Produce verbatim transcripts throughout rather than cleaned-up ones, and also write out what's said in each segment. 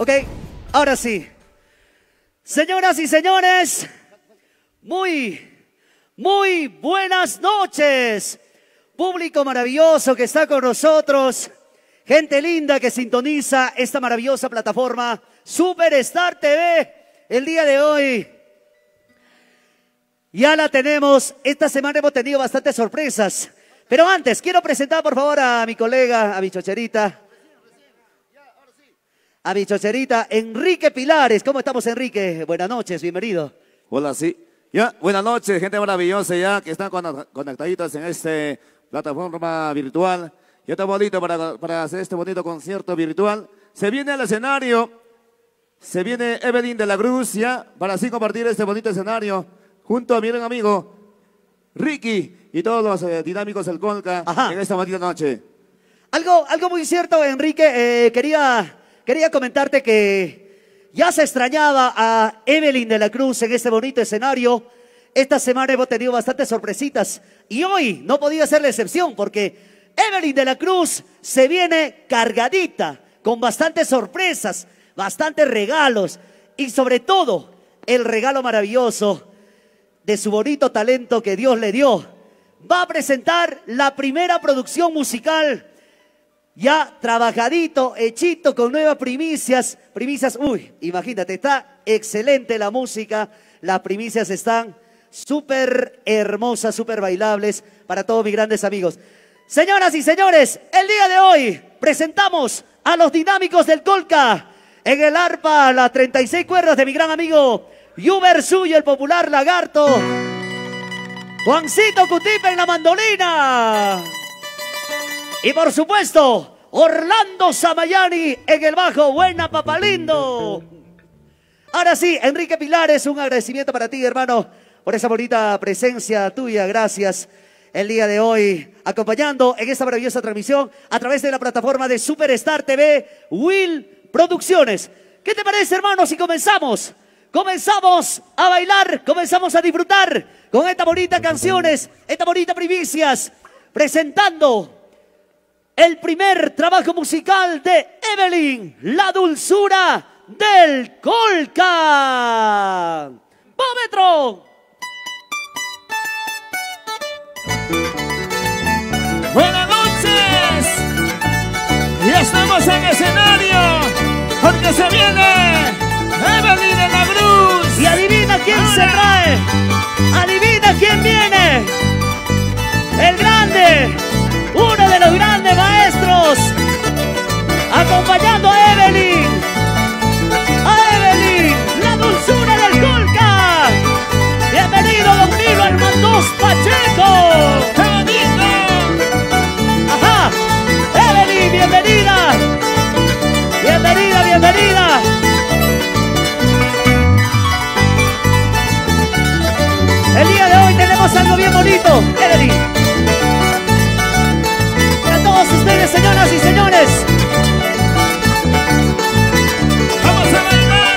Ok, ahora sí. Señoras y señores, muy, muy buenas noches. Público maravilloso que está con nosotros. Gente linda que sintoniza esta maravillosa plataforma Superstar T V. El día de hoy ya la tenemos. Esta semana hemos tenido bastantes sorpresas. Pero antes, quiero presentar por favor a mi colega, a mi chocherita. A mi chocherita, Enrique Pilares. ¿Cómo estamos, Enrique? Buenas noches, bienvenido. Hola, sí. Ya, buenas noches, gente maravillosa ya que están conectaditos en esta plataforma virtual. Ya está bonito para, para hacer este bonito concierto virtual. Se viene al escenario, se viene Evelyn de la Cruz ya, para así compartir este bonito escenario junto a mi gran amigo Ricky y todos los eh, dinámicos del Colca. Ajá. En esta bonita noche. Algo, algo muy cierto, Enrique, eh, quería... Quería comentarte que ya se extrañaba a Evelyn de la Cruz en este bonito escenario. Esta semana hemos tenido bastantes sorpresitas y hoy no podía ser la excepción porque Evelyn de la Cruz se viene cargadita con bastantes sorpresas, bastantes regalos y sobre todo el regalo maravilloso de su bonito talento que Dios le dio. Va a presentar la primera producción musical ya trabajadito, hechito, con nuevas primicias. Primicias, uy, imagínate, está excelente la música. Las primicias están súper hermosas, súper bailables para todos mis grandes amigos. Señoras y señores, el día de hoy presentamos a los dinámicos del Colca. En el arpa, las treinta y seis cuerdas de mi gran amigo Yuber Suyo, el popular lagarto. Juancito Cutipe en la mandolina. Y por supuesto, Orlando Samayani en el bajo. Buena, papalindo. Ahora sí, Enrique Pilares, un agradecimiento para ti, hermano, por esa bonita presencia tuya. Gracias el día de hoy, acompañando en esta maravillosa transmisión a través de la plataforma de Superstar T V, Will Producciones. ¿Qué te parece, hermano, si comenzamos? Comenzamos a bailar, comenzamos a disfrutar con estas bonitas canciones, estas bonitas primicias, presentando el primer trabajo musical de Evelyn, La Dulzura del Colca. ¡Pómetro! Buenas noches. Ya estamos en escenario porque se viene Evelyn de la Cruz. Y adivina quién Ahora. se trae. Adivina quién viene. El grande. Uno de los grandes maestros, acompañando a Evelyn, a Evelyn, la dulzura del Colca. Bienvenido, don Milo Almandós Pacheco. ¡Qué bonito! Ajá, Evelyn, bienvenida, bienvenida, bienvenida. El día de hoy tenemos algo bien bonito, Evelyn. Ustedes, señoras y señores, vamos a bailar.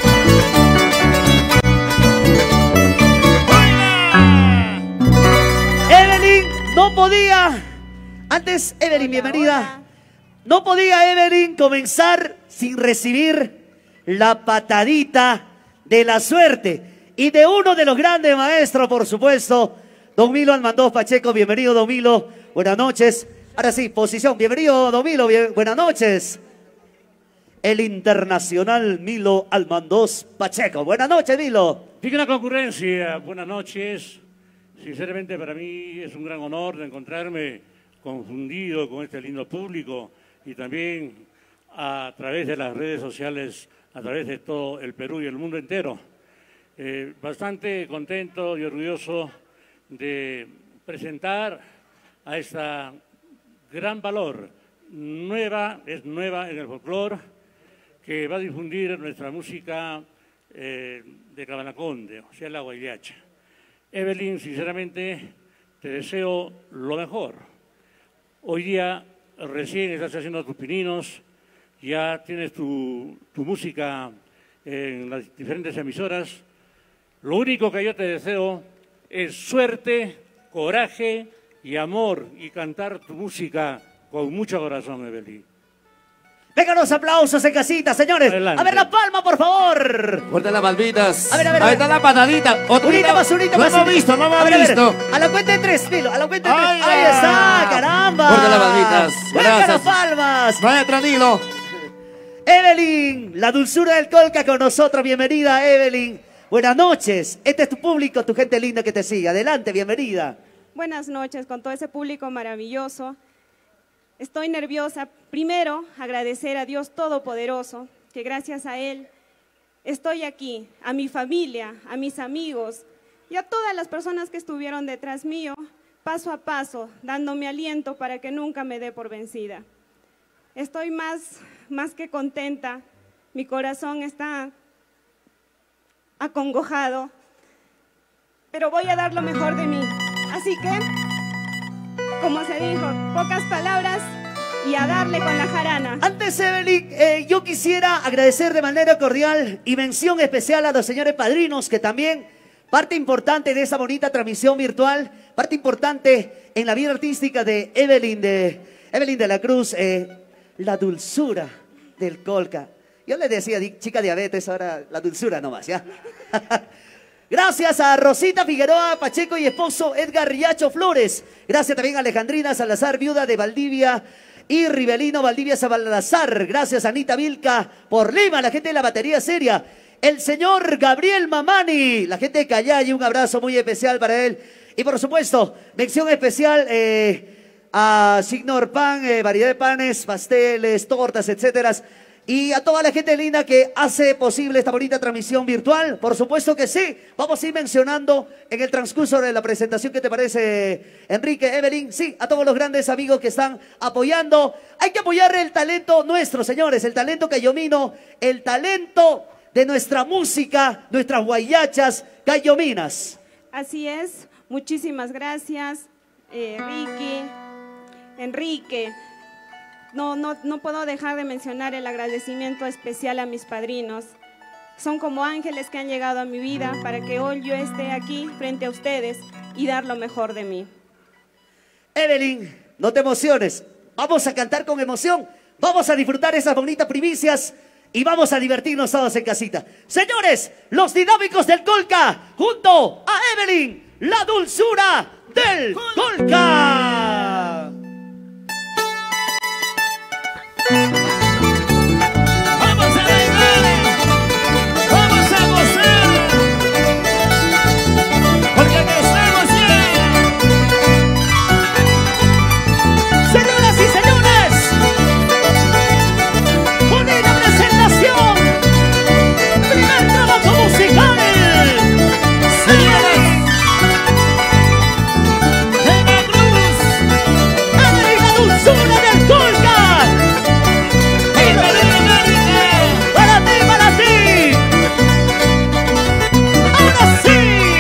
¡Baila! Evelyn no podía, antes Evelyn, hola, bienvenida, hola. No podía Evelyn comenzar sin recibir la patadita de la suerte y de uno de los grandes maestros, por supuesto, don Milo Almandós Pacheco. Bienvenido, don Milo, buenas noches. Ahora sí, posición. Bienvenido, don Milo. Bien, buenas noches. El internacional Milo Almandós Pacheco. Buenas noches, Milo. Digna concurrencia, buenas noches. Sinceramente, para mí es un gran honor de encontrarme confundido con este lindo público y también a través de las redes sociales, a través de todo el Perú y el mundo entero. Eh, bastante contento y orgulloso de presentar a esta gran valor, nueva, es nueva en el folclore, que va a difundir nuestra música eh, de Cabanaconde, o sea, la guaylacha. Evelyn, sinceramente, te deseo lo mejor. Hoy día recién estás haciendo tus pininos, ya tienes tu, tu música en las diferentes emisoras. Lo único que yo te deseo es suerte, coraje y amor, y cantar tu música con mucho corazón, Evelyn. Vengan los aplausos en casita, señores. Adelante. A ver la palma, por favor. Fuerte las palmitas. A ver, a ver, a Ahí ver. está la patadita. Otra Unita más, unita no más. hemos visto, no hemos A ver, a ver. visto. A la cuenta de tres, Milo, a la cuenta de tres. Ay, Ahí ya. está, caramba. Fuerte las palmitas. Vengan las Gracias. palmas. Maestro Nilo. Evelyn, la dulzura del Colca con nosotros. Bienvenida, Evelyn. Buenas noches. Este es tu público, tu gente linda que te sigue. Adelante, bienvenida. Buenas noches con todo ese público maravilloso. Estoy nerviosa. Primero, agradecer a Dios Todopoderoso, que gracias a Él estoy aquí, a mi familia, a mis amigos y a todas las personas que estuvieron detrás mío, paso a paso, dándome aliento para que nunca me dé por vencida. Estoy más, más que contenta, mi corazón está acongojado, pero voy a dar lo mejor de mí. Así que, como se dijo, pocas palabras y a darle con la jarana. Antes, Evelyn, eh, yo quisiera agradecer de manera cordial y mención especial a los señores padrinos, que también parte importante de esa bonita transmisión virtual, parte importante en la vida artística de Evelyn de, Evelyn de la Cruz, eh, la dulzura del Colca. Yo le decía, di- chica diabetes, ahora la dulzura nomás, ¿ya? Gracias a Rosita Figueroa Pacheco y esposo Edgar Riacho Flores. Gracias también a Alejandrina Salazar, viuda de Valdivia y Rivelino Valdivia Salazar. Gracias a Anita Vilca por Lima, la gente de la batería seria. El señor Gabriel Mamani, la gente de Callay, un abrazo muy especial para él. Y por supuesto, mención especial eh, a Signor Pan, eh, variedad de panes, pasteles, tortas, etcétera. Y a toda la gente linda que hace posible esta bonita transmisión virtual. Por supuesto que sí. Vamos a ir mencionando en el transcurso de la presentación. ¿Qué te parece, Enrique, Evelyn? Sí, a todos los grandes amigos que están apoyando. Hay que apoyar el talento nuestro, señores. El talento cayomino, el talento de nuestra música, nuestras guayachas cayominas. Así es, muchísimas gracias, eh, Ricky, Enrique. No, no, no puedo dejar de mencionar el agradecimiento especial a mis padrinos. Son como ángeles que han llegado a mi vida para que hoy yo esté aquí frente a ustedes y dar lo mejor de mí. Evelyn, no te emociones. Vamos a cantar con emoción. Vamos a disfrutar esas bonitas primicias y vamos a divertirnos todos en casita. Señores, los dinámicos del Colca, junto a Evelyn, la dulzura del Colca. Vamos a bailar, vamos a gozar, porque aquí estamos ya. Señoras y señores, bonita presentación. Primer trabajo musical. Señores, de la Cruz, Evelyn, la dulzura del Colca. viva la América. Para ti, para ti. Ahora sí.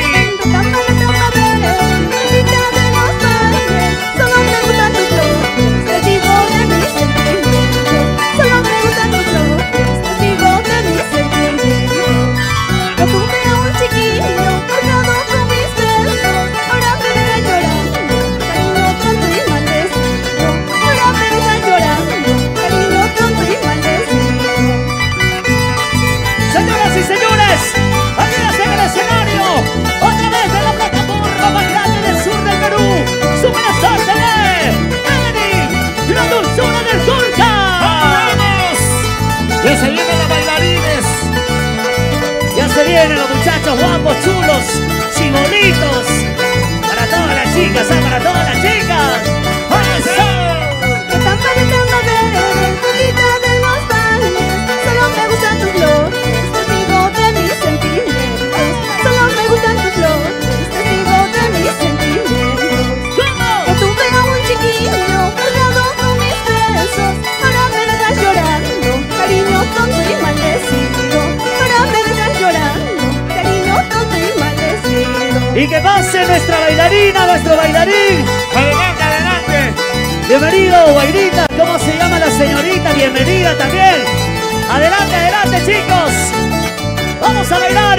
Señoras y señores, aquí en el escenario, otra vez de la plataforma más grande del sur del Perú, Superstar T V, Evelyn, la dulzura del Colca. ¡Vamos! Ya se vienen los bailarines. Ya se vienen los muchachos guapos, chulos, chibolitos, para todas las chicas, ¿ah? Para todas las chicas. ¡Eso! Están parecendo ver el poquito de los valles. Solo me gustan tus flores, testigo de mis sentimientos. Solo me gustan tus flores, testigo de mis sentimientos. ¿Cómo? Que tuve a un chiquillo cargado con mis besos. Ahora me dejas llorando, cariño tonto y maldecido. Ahora me dejas llorando, cariño tonto y maldecido. Y que pase nuestra bailarina, nuestro bailarín. Adelante, adelante. Bienvenido, Guairita. ¿Cómo se llama la señorita? Bienvenida también. Adelante, adelante, chicos. Vamos a bailar.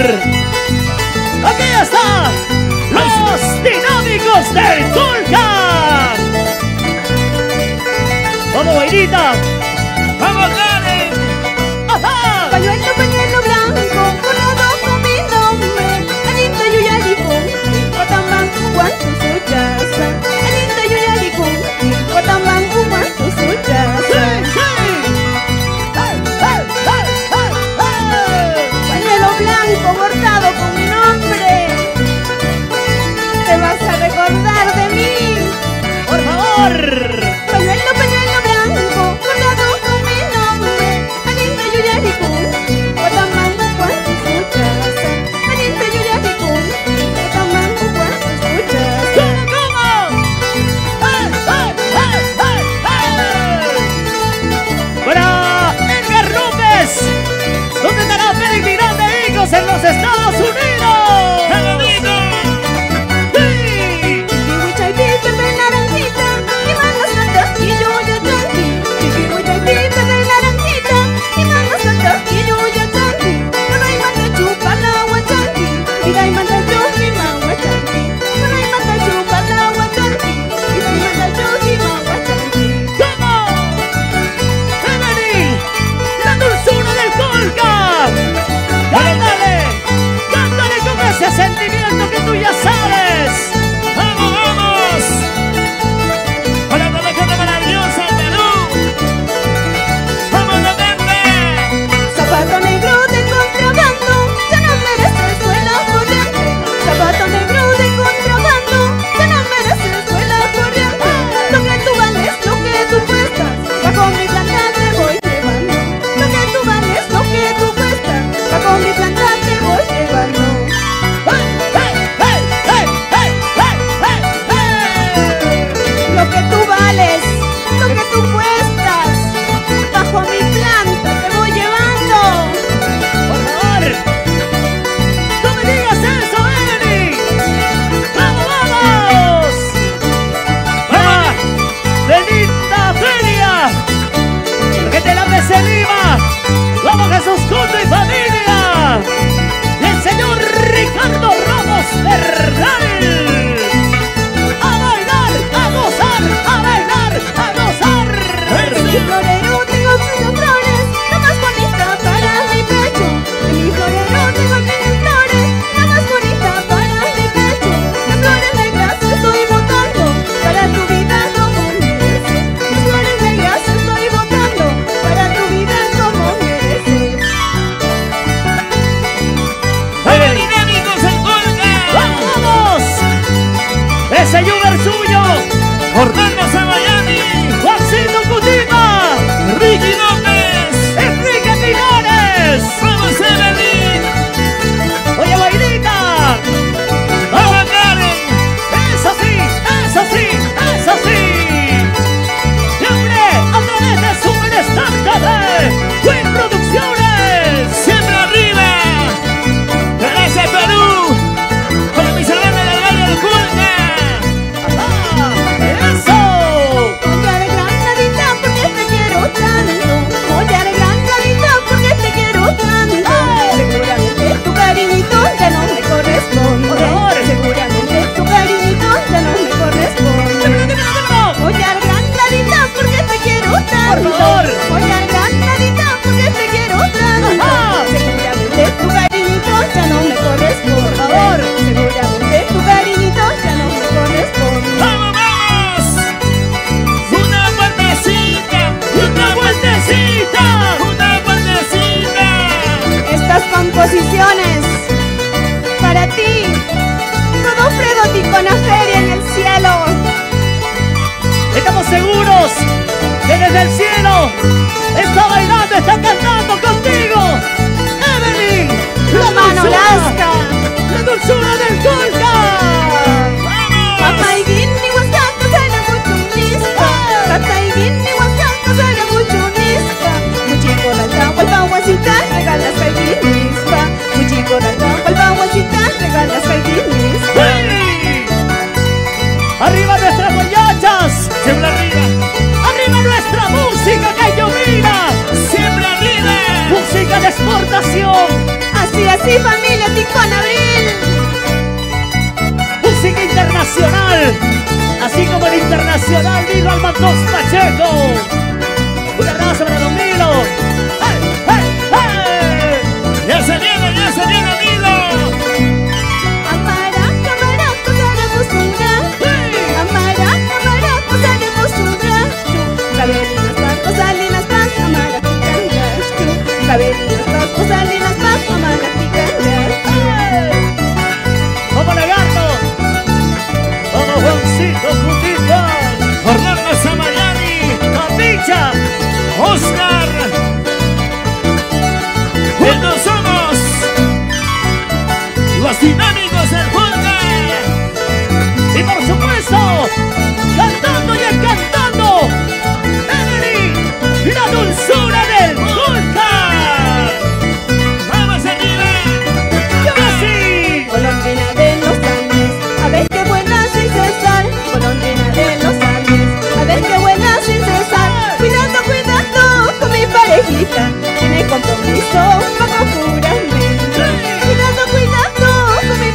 Aquí está. Los dinámicos del Colca. Vamos, Guairita. Sentimiento que tú ya sabes. ¡Vamos, vamos! ¡Para la gente maravillosa de Perú! ¡Vamos, Detente! Zapato negro de contrabando, ya no mereces suela corriente. Zapato negro de contrabando, ya no mereces suela corriente. Lo que tú vales, lo que tú cuestas, bajo mi planta te voy llevando. Lo que tú vales, lo que tú cuestas, bajo mi planta te voy llevando. Lo que tú vales, lo que tú cuestas, bajo mi planta te voy llevando. Por favor, no me digas eso, Evelyn. ¡Vamos, vamos! ¡Ah! ¡De linda feria! ¡La gente de la P C Lima! ¡Vamos, Jesús Junto y familia! ¡Y el señor Ricardo Ramos Bernal! En mi florero tengo mil flores, la más bonita para mi pecho. En mi florero tengo mil flores, la más bonita para mi pecho. Las flores negras estoy botando para tu vida como mereces. Las flores negras estoy botando para tu vida como mereces. ¡Vamos, dinámicos en Colca! ¡Vamos! ¡Ese Uber suyo! ¡Orlando Sabayani! ¡Juancito Cutima! ¡Ricky López! ¡Enrique Pinares! ¡Vamos, Evelyn! ¡Oye, Bailita! ¡Vamos, Karen! ¡Eso sí! ¡Eso sí! ¡Eso sí! ¡Siempre a través de Superstar T V! ¡Win Producciones! ¡Siempre arriba! ¡Gracias, Perú! ¡Para mis hermanos del Valle del Colca! ¡Ah! ¡Eso! Voy a granadita porque te quiero tanto. Voy a granadita porque te quiero tanto. Seguramente tu cariñito ya no me corresponde. Seguramente tu cariñito ya no me corresponde. Voy a granadita porque te quiero tanto. Por favor. Voy a granadita porque te quiero tanto. Ajá. Seguramente tu cariñito ya no me corresponde. Por favor. Seguramente tu cariñito ya no me corresponde. ¡Vamos, vamos! ¡Una vueltecita! ¡Una vueltecita! ¡Una vueltecita! Estas composiciones para ti, Godofredo Ticona Feria en el cielo. Estamos seguros que desde el cielo está bailando, está cantando contigo, Evelyn, la Mano dulzura, Lasca. la dulzura del Colca. Papaigini Huascaca sale muchunisca. Papaigini Huascaca sale muchunisca. Muchico ralta walpahuasita regalas caiginisca. Muchico ralta walpahuasita regalas caiginisca. ¡Sí! Arriba nuestras muchachas, ¡Siempre arriba! arriba nuestra música que ilumina, ¡Siempre arriba! música de exportación, Así, así familia Ticona Abril. música internacional, así como el internacional Nilo Almandos Pacheco. Un abrazo para Don Nilo. ¡Hey, hey, hey! ¡Ya se viene, ya se viene, Nilo! Amara, amara, pasaremos un rato. Amara, amara, pasaremos un rato. Cabelinas pacos, salinas paz, amara, pican gasto. Cabelinas pacos, salinas paz, amara, pican gasto. ¡Hey! ¡Vamos, Lagarto! ¡Vamos, Juancito Cutito! ¡Orlando Samayani! ¡Papicha! ¡Oscar! ¡Juntos somos! ¡Los dinámicos del Colca! Y por supuesto, cantando y encantando, Evelyn, la dulzura del Colca. ¡Vamos arriba! ¡Así! Golondrina de los Andes, a ver qué buena sin cesar. Golondrina de los Andes, a ver qué buena sin cesar. Cuidado, cuidado con mi parejita, tiene compromiso bajo juramento. Cuidado, cuidado con mi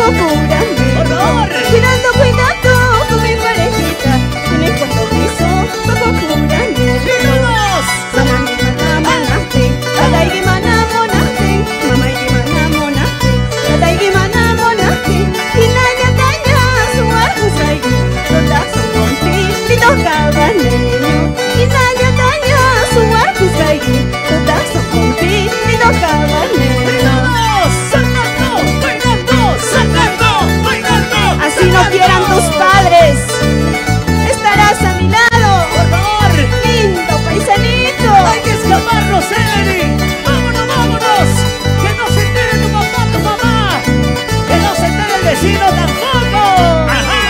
juramento. Por favor. Cuidando, cuidando con mi parejita, con el compromiso bajo juramento. ¡Vámonos! Sanami mana monate, tataigi mana monate, mamaigi mana monate, tataigi mana monate, inanya tanya suarusai, toda songonti ditokabaneño, inanya tanya suarusai, toda songonti ditokabaneño. ¡Sacando! ¡Bailando! ¡Sacando! ¡Bailando! Así no quieran tus padres, estarás a mi lado. ¡Por favor! Lindo paisanito. ¡Hay que escaparnos, Evelyn! ¡Vámonos, vámonos! ¡Que no se entere tu papá, tu mamá! ¡Que no se entere el vecino tampoco! ¡Ajá!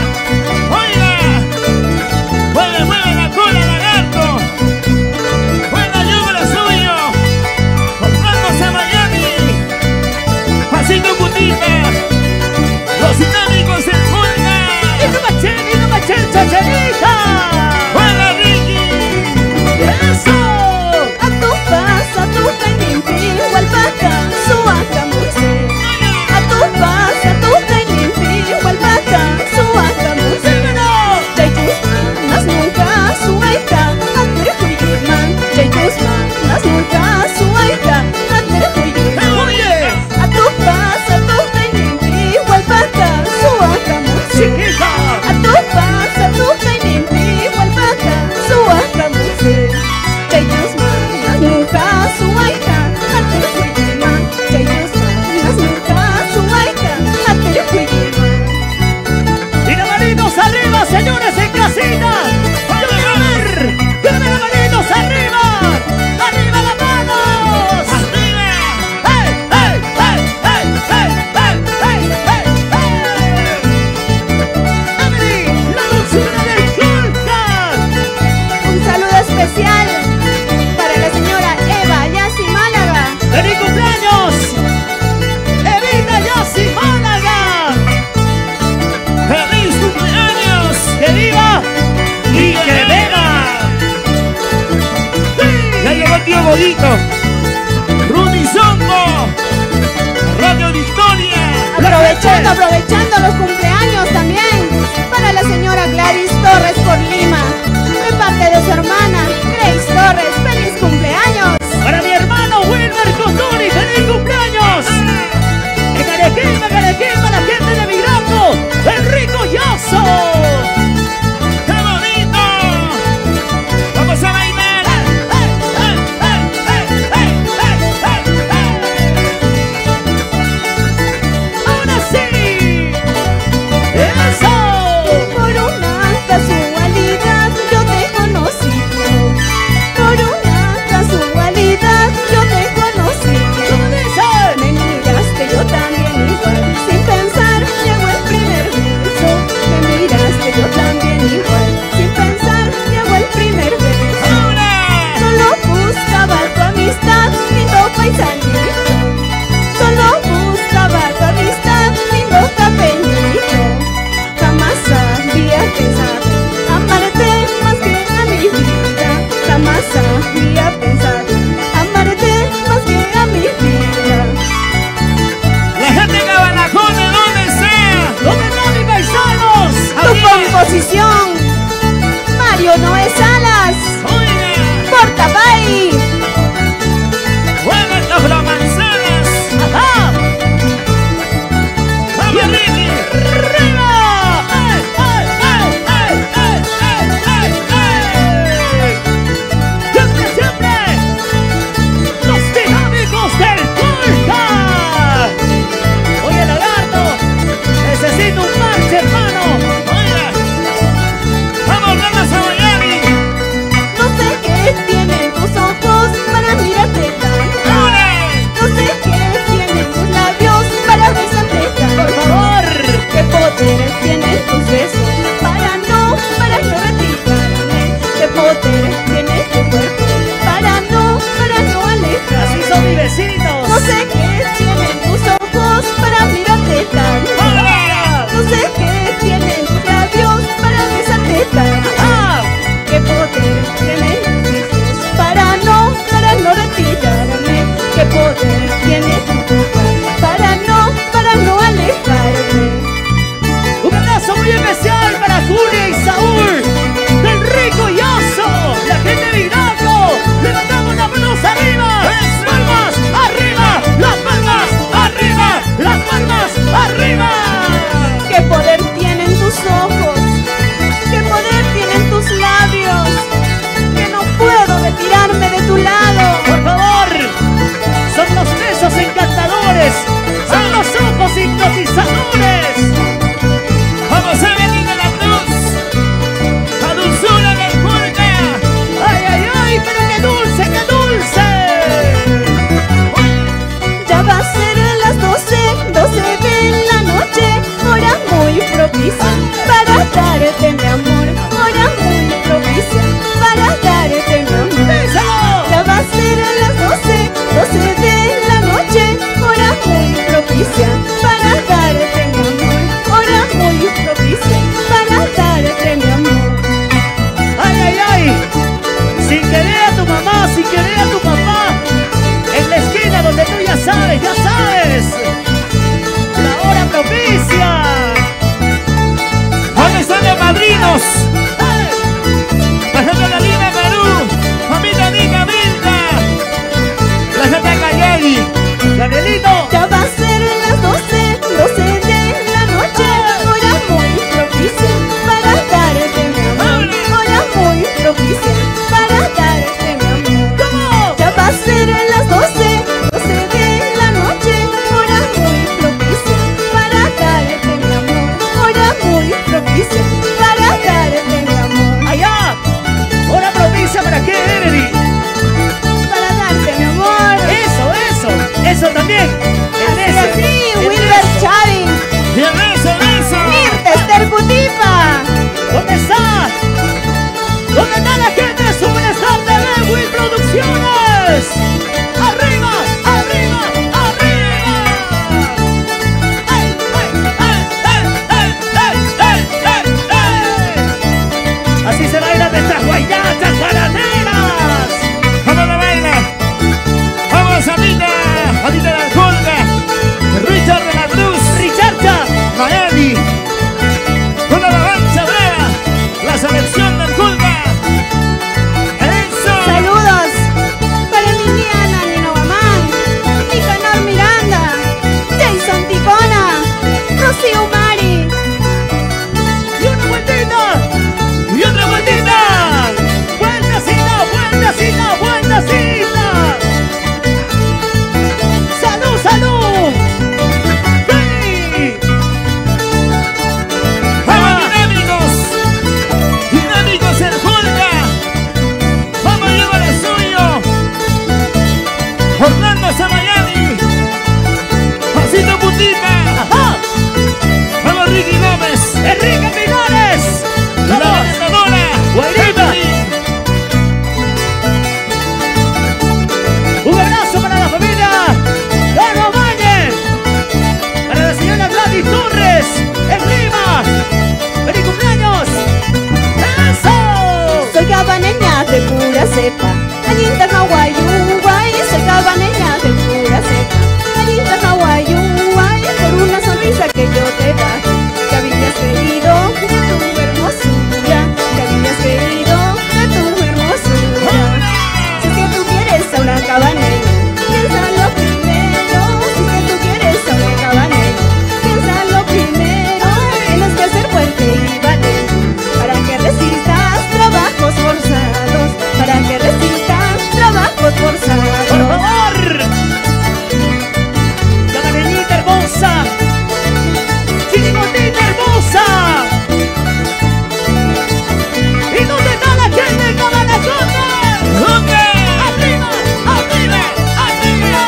¡Oiga! ¡Mueve, mueve la cola, lagarto! ¡Buena lluvia suyo! ¡Vamos a Miami! ¡Pasito putita! ¡Los dinámicos en Fulga! ¡Y no machen, y no machen, chachanita! ¡Buena Ricky! ¡Eso! A tu paz, a tu caimimpi, hualpaca, suaca murce. A tu paz, a tu caimimpi, hualpaca, suaca murce. Chay tus manos nunca suaita, atere huyirman. Chay tus manos nunca suaita, atere huyirman. ¡Oye! A tu paz, a tu caimimpi, hualpaca, suaca murce. ¡Chiquita! A tu paz, a tu caimimpi, hualpaca, suaca murce. Chay tus manos nunca suaita, atere huyirman. Chay tus manos nunca suaita, atere huyirman. ¡Y las manitos arriba, señores en casita! ¡Quiero ver! ¡Quiero ver las manitos arriba! ¡Arriba las manos! ¡Arriba! ¡Hey, hey, hey, hey, hey, hey, hey, hey, hey! ¡Emily, la dulzura del Culcan! Un saludo especial para la señora Eva Yassi Málaga. ¡Feliz cumpleaños! ¡Evita Yassi Málaga! ¡Feliz cumpleaños! ¡Que viva! ¡Y que beba! ¡Ya llegó el tío Godito! ¡Rudy Zongo! ¡Radio Victoria! Aprovechando, aprovechando los cumpleaños también para la señora Gladys Torres por Lima, de parte de su hermana Grace Torres. ¡Feliz cumpleaños! Para mi hermano Wilmer Coturi, ¡feliz cumpleaños! En Arequipa, en Arequipa, la gente de Migrando, Enrico Yazo. ¡Qué bonito! ¡Vamos a bailar! Ahora sí. Muy especial para Julia y Saúl, del Rico y Oso, la gente de Hidalgo. Levantamos las manos arriba, palmas arriba, las palmas arriba, las palmas arriba. ¿Qué poder tienen tus ojos? ¿Qué poder tienen tus labios? Que no puedo retirarme de tu lado. Por favor, son los besos encantadores, son los ojos hipnotizadores. Vamos a venir de la cruz, la dulzura del pulque. Ay, ay, ay, pero qué dulce, qué dulce. Ya va a ser las doce, doce de la noche, hora muy propicia para darte mi amor, hora muy propicia para darte mi amor. Ya va a ser las doce, doce de la noche, hora muy propicia para darte mi amor, hora muy propicia para darte mi amor. Ay, ay, ay, sin querer a tu mamá, sin querer a tu papá, en la esquina donde tú ya sabes, ya sabes, la hora propicia. ¿Dónde están los padrinos? La gente de Lima, Perú, familia Nica Vilca, la gente de Cayeli. Canelito, Ya va a ser las doce, doce de la noche, hora muy propicia para darte mi amor, hora muy propicia para darte mi amor. ¿cómo? Ya va a ser las doce, doce de la noche, hora muy propicia para darte mi amor, hora muy propicia para darte mi amor, Allá, hora propicia para qué, Evelyn. para darte mi amor. Eso, eso, eso también. En Así, ese, así, en Wilber ese. Chávez, Bien, eso, eso. Mirta Esther Cutipa. ¿Dónde está? ¿Dónde está la gente de Superstar T V, Will Producciones? ¡Arriba, arriba, arriba! ¡Ay, ay, ay, ay, ay, ay, ay, ay! Así se bailan nuestras guayachas bananeras. ¿Cómo lo baila? Vamos, Anita, Anita de la Colga, Richard de la Cruz, Richarcha, Miami, con la alabanza brava, la selección del Colga. Eso. Saludos para Liliana Nino Guamán, Nicanor Miranda, Jason Ticona, Rocío Mari. y una vueltita, y otra vueltita. Vueltacita, vueltacita, vueltacita. ¡Salud, salud! ¡Sí! Vamos, dinámicos, dinámicos el Colga. Vamos, llevar el suyo. Orlando a Miami, Pasito Putipa. ¡Ajá! Vamos, Ricky Gómez. ¡Enrique Pinares! La ¡Vamos! ganadora, Guairita. Emily. Un abrazo para la familia de Romañez, para la señora Gladys Torres en Lima. ¡Feliz cumpleaños! ¡Eso! Soy cabaneña de pura cepa, Añinta Hawái, Uruguay. Soy cabaneña de pura cepa, Añinta Hawái, Uruguay. Por una sonrisa que yo te da, que habías querido de tu hermosura, que habías querido de tu hermosura. Si es que tú quieres a una cabaneña, piénsalo primero. Si es que tú quieres a una cabaneña, piénsalo primero. Tienes que ser fuerte y valiente para que resistas trabajos forzados, para que resistas trabajos forzados. ¡Por favor! ¡Cabareñita hermosa! ¡Chirimotita hermosa! ¿Y dónde está la gente de Cabanacota? ¡Junga! ¡Arriba! ¡Arriba! ¡Arriba!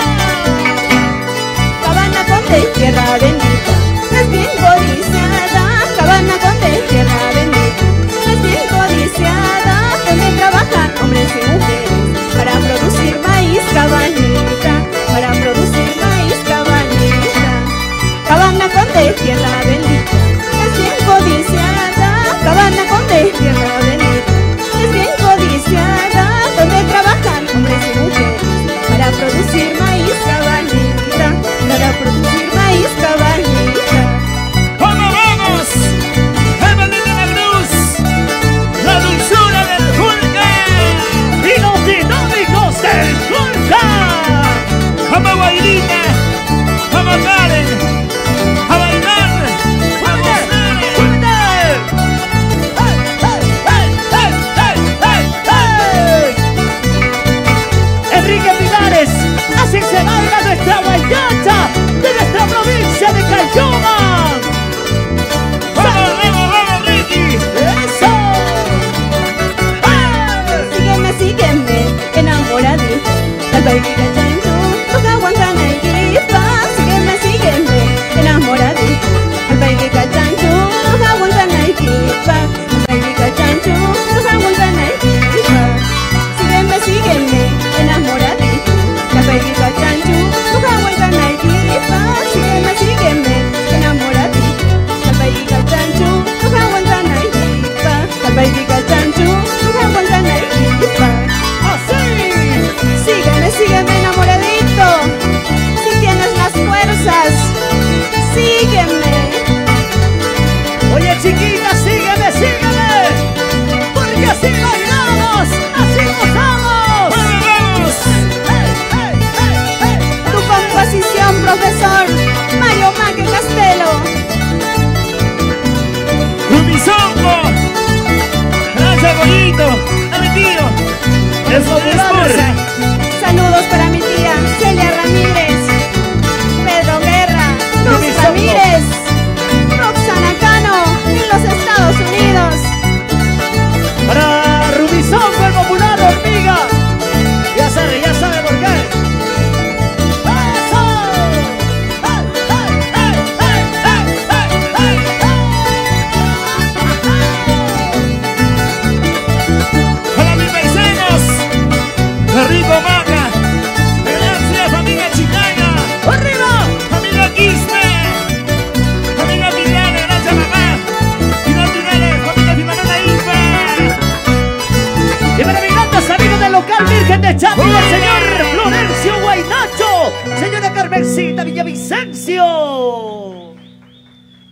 Cabana Conde, tierra bendita, es bien codiciada. Cabana Conde, tierra bendita, es bien codiciada. Donde trabajan hombres y mujeres para producir maíz, cabanita, para producir maíz, cabanita. Cabana Conde, tierra bendita, es bien codiciada. Cabana Conde, tierra bendita, es bien codiciada. Donde trabajan hombres y mujeres para producir maíz, cabanita, para producir maíz, cabanita. ¡Vamos, vamos!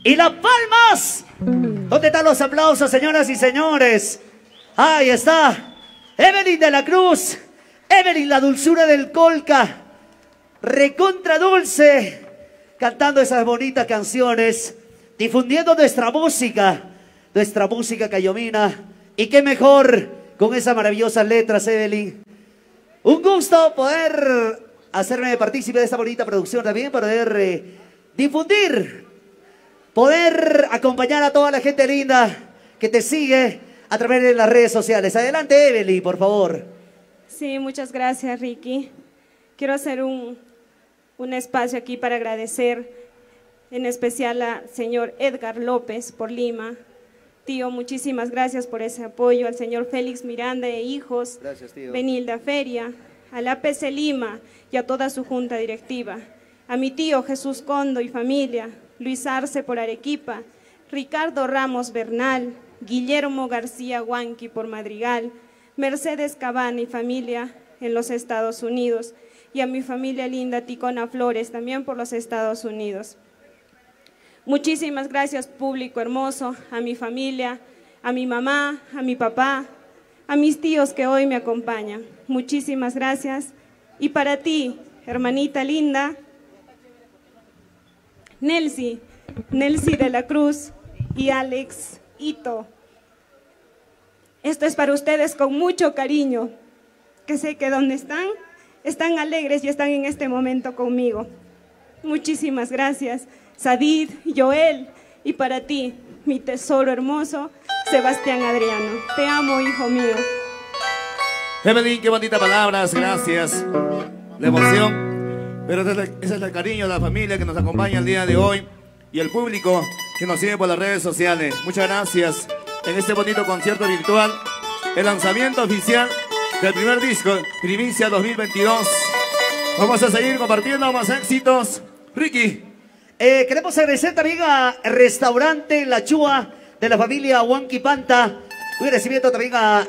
Y las palmas. ¿Dónde están los aplausos, señoras y señores? Ahí está. Evelyn de la Cruz. Evelyn, la dulzura del Colca. Recontra dulce. Cantando esas bonitas canciones. Difundiendo nuestra música. Nuestra música cayomina. Y qué mejor con esas maravillosas letras, Evelyn. Un gusto poder hacerme partícipe de esta bonita producción también. Poder eh, difundir. Poder acompañar a toda la gente linda que te sigue a través de las redes sociales. Adelante, Evelyn, por favor. Sí, muchas gracias, Ricky. Quiero hacer un, un espacio aquí para agradecer en especial al señor Edgar López por Lima. Tío, muchísimas gracias por ese apoyo. Al señor Félix Miranda e hijos, gracias, tío. Benilda Feria, a la P C Lima y a toda su junta directiva. A mi tío Jesús Condo y familia, Luis Arce por Arequipa, Ricardo Ramos Bernal, Guillermo García Huanqui por Madrigal, Mercedes Cabana y familia en los Estados Unidos, y a mi familia linda Ticona Flores también por los Estados Unidos. Muchísimas gracias, público hermoso, a mi familia, a mi mamá, a mi papá, a mis tíos que hoy me acompañan. Muchísimas gracias. Y para ti, hermanita linda, Nelsi, Nelsi de la Cruz y Alex Ito. Esto es para ustedes con mucho cariño, que sé que donde están, están alegres y están en este momento conmigo. Muchísimas gracias, Sadid, Joel, y para ti, mi tesoro hermoso, Sebastián Adriano. Te amo, hijo mío. Evelyn, qué bonitas palabras, gracias. La emoción. Pero ese es, el, ese es el cariño de la familia que nos acompaña el día de hoy y el público que nos sigue por las redes sociales. Muchas gracias en este bonito concierto virtual, el lanzamiento oficial del primer disco, Primicia dos mil veintidós. Vamos a seguir compartiendo más éxitos. Ricky. Eh, queremos agradecer también a Restaurante La Chua de la familia Huanqui Panta. Un agradecimiento también a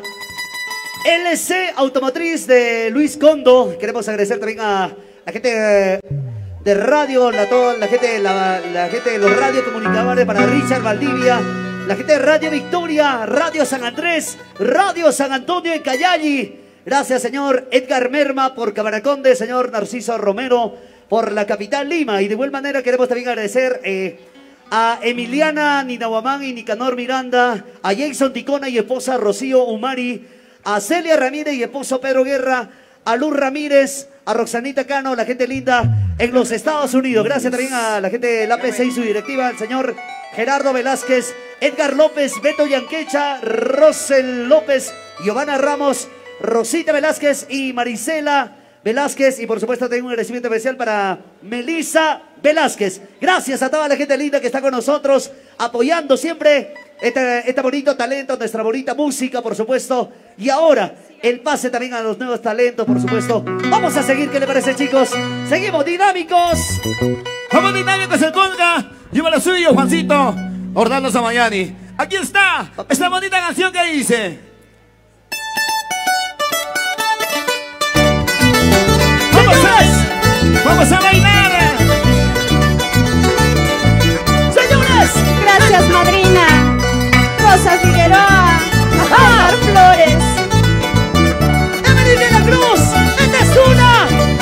L C Automotriz de Luis Condo. Queremos agradecer también a la gente de radio, la, toda, la, gente, la, la gente de los radiocomunicadores, para Richard Valdivia, la gente de Radio Victoria, Radio San Andrés, Radio San Antonio en Cayali. Gracias, señor Edgar Merma por Cabaraconde, señor Narciso Romero por la capital Lima. Y de igual manera queremos también agradecer eh, a Emiliana Ninahuamán y Nicanor Miranda, a Jason Ticona y esposa Rocío Umari, a Celia Ramírez y esposo Pedro Guerra, a Luz Ramírez, a Roxanita Cano, la gente linda en los Estados Unidos. Gracias también a la gente de la A P C y su directiva, al señor Gerardo Velázquez, Edgar López, Beto Yanquecha, Rosel López, Giovanna Ramos, Rosita Velázquez y Marisela Velázquez. Y por supuesto tengo un agradecimiento especial para Melissa Velázquez. Gracias a toda la gente linda que está con nosotros, apoyando siempre este, este bonito talento, nuestra bonita música, por supuesto. Y ahora el pase también a los nuevos talentos, por supuesto. Vamos a seguir, ¿qué le parece, chicos? Seguimos dinámicos. Vamos dinámicos el Colca. Lleva lo suyo, Juancito. Orlando Samayani. Aquí está esta bonita canción que dice: ¡Vamos a, vamos a bailar! ¡Señores! Gracias, madrina. Rosa Figueroa, Omar Flores. Evelyn de la Cruz, esta es una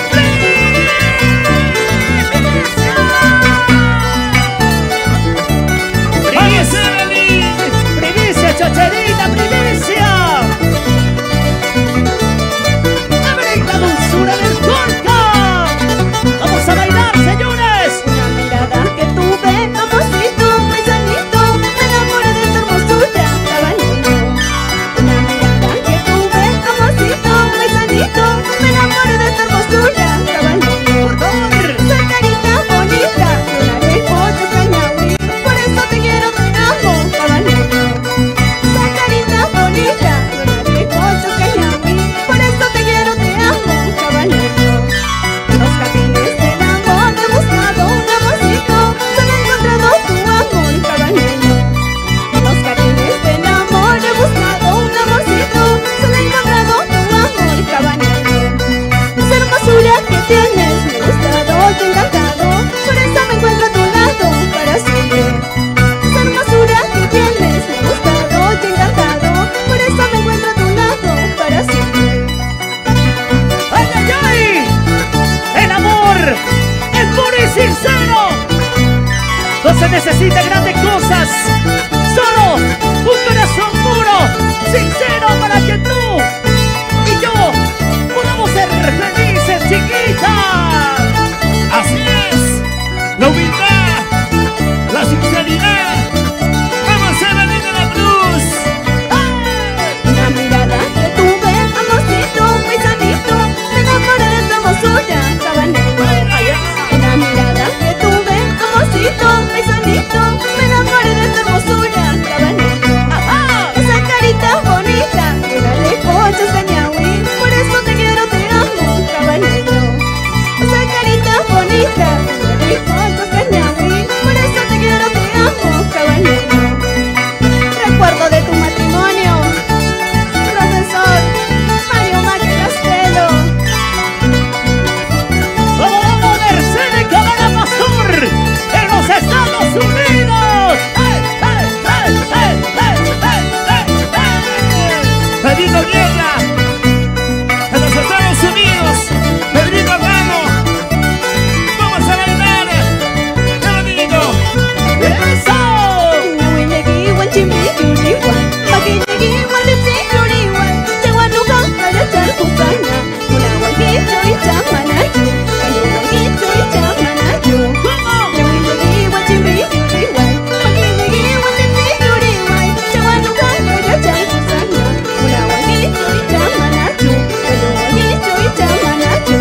primicia. Evelyn! ¡Primicia, chocherita, primicia! Evelyn, la dulzura del Colca. Vamos a bailar. necesita grandes cosas. Solo un corazón puro, sincero, para que tú y yo podamos ser felices, chiquita. Así es, la humildad, la sinceridad. Vamos a venir de la cruz. La mirada que tuve, amorcito, paisanito, me enamoré de tu hermosura, sabanero. La mirada que tuve, amorcito, paisanito, me enamoré de tu hermosura, sabanero. Esa carita bonita, dale conchas de ñahui, por eso te quiero, te amo, caballero. Esa carita bonita, dale conchas de ñahui, por eso te quiero, te amo, caballero. Recuerdo de tu matrimonio, profesor Mario Maque Castelo. ¡Vamos, vamos, Mercedes Cabana Pastor! ¡En los Estados Unidos! ¡Hey, hey, hey, hey, hey, hey, hey, hey! Pedrito Guerra, en los Estados Unidos. Pedrito Ramo, vamos a bailar. ¡Qué bonito! ¡Eso! Ñahui llegui wan chimbi yuri wan, maki llegui wan lipsi yuri wan, chewan nuka kaya chal kusana, muna wan kicho y chamanayu, ayu wan kicho y chamanayu. Ñahui llegui wan chimbi yuri wan, maki llegui wan lipsi yuri wan, chewan nuka kaya chal kusana, muna wan kicho y chamanayu, ayu wan kicho y chamanayu.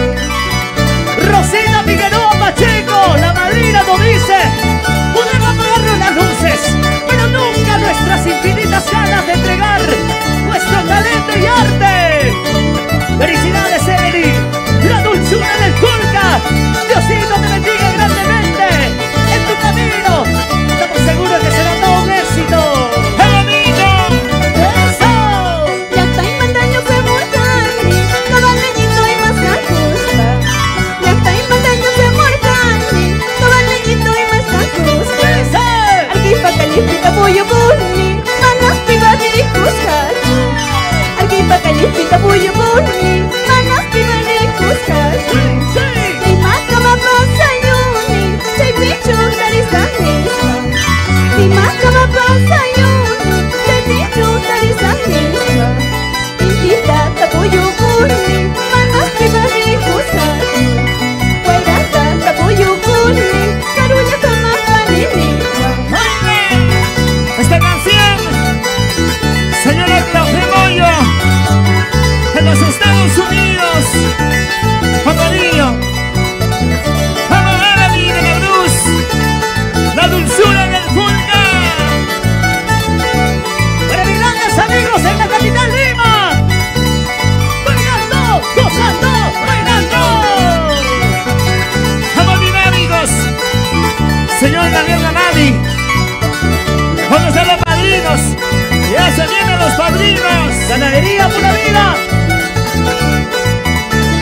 Rosina Figueroa Pacheco, la madrina nos dice: podemos apagarnos las luces, pero nunca nuestras infinitas ganas de entregar nuestro talento y arte. Felicidades, Emily, la dulzura del Colca. Diosito te bendiga grandemente en tu camino. Estamos seguros que será todo un éxito. ¡Qué bonito! ¡Eso! Ya está inventando que morcani, caballito y más cacusta. Ya está inventando que morcani, caballito y más cacusta. ¡Eso! Arquipa calipita pollo burni, manas piba de cuscas. Arquipa calipita pollo burni, manas piba de cuscas. ¡Sí! Ni maca mapa sayuni, say bicho tarisahniswa. Ni maca mapa sayuni, say bicho tarisahniswa. Intita tapuyo burni, manas piba de cuscas. Guairata tapuyo burni, carulla kama paniniwa. Esta canción, señora Claudia, en los Estados Unidos, con cariño. Vamos a ver a mí de la cruz, la dulzura del Colca. Para mis grandes amigos en la capital Lima, bailando, gozando, bailando. Vamos dinámicos, señor Daniel Ganadi, con los de los padrinos. Ya se vienen los padrinos. Ganadería Pura Vida.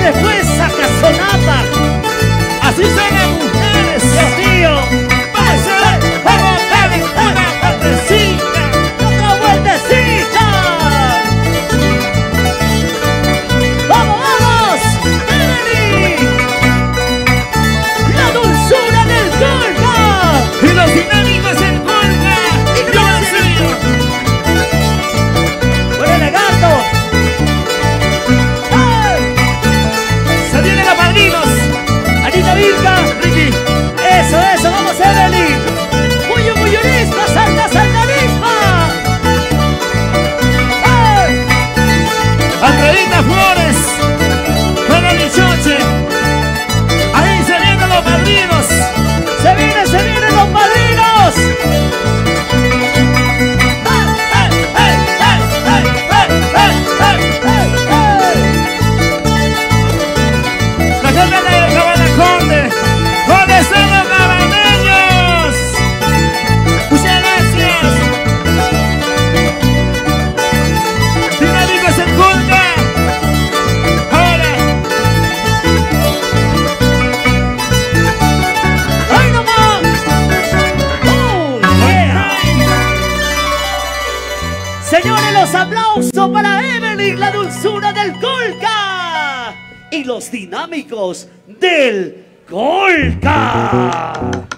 después a Casonapa. Así son las mujeres. Dios mío. Pásale, vamos a darle una vueltecita. ¡Otra vueltecita! ¡Vamos, vamos! ¡Evelyn! ¡La dulzura del Colca! Y los dinámicos en Colca. Y Yo en serio. ¡Con el lagarto! ¡Ay! Se vienen los padrinos. ¡Anita Virga! Ricky. ¡Eso, eso! ¡Vamos, Evelyn! ¡Muyo, muyonispa! ¡Salta, saltarispa! ¡Ay! Andreita Flores. Juega Michoche. Ahí se vienen los padrinos. ¡Se vienen, se vienen los padrinos! La gente de Cabanaconde. ¿Dónde están los cabaneños? Muchas gracias. Dinámicos en Colca. Ahora. ¡Ay, nomás! ¡Oh, yeah! Señores, los aplausos para Evelyn, la dulzura del Colca. Y los dinámicos del Colca.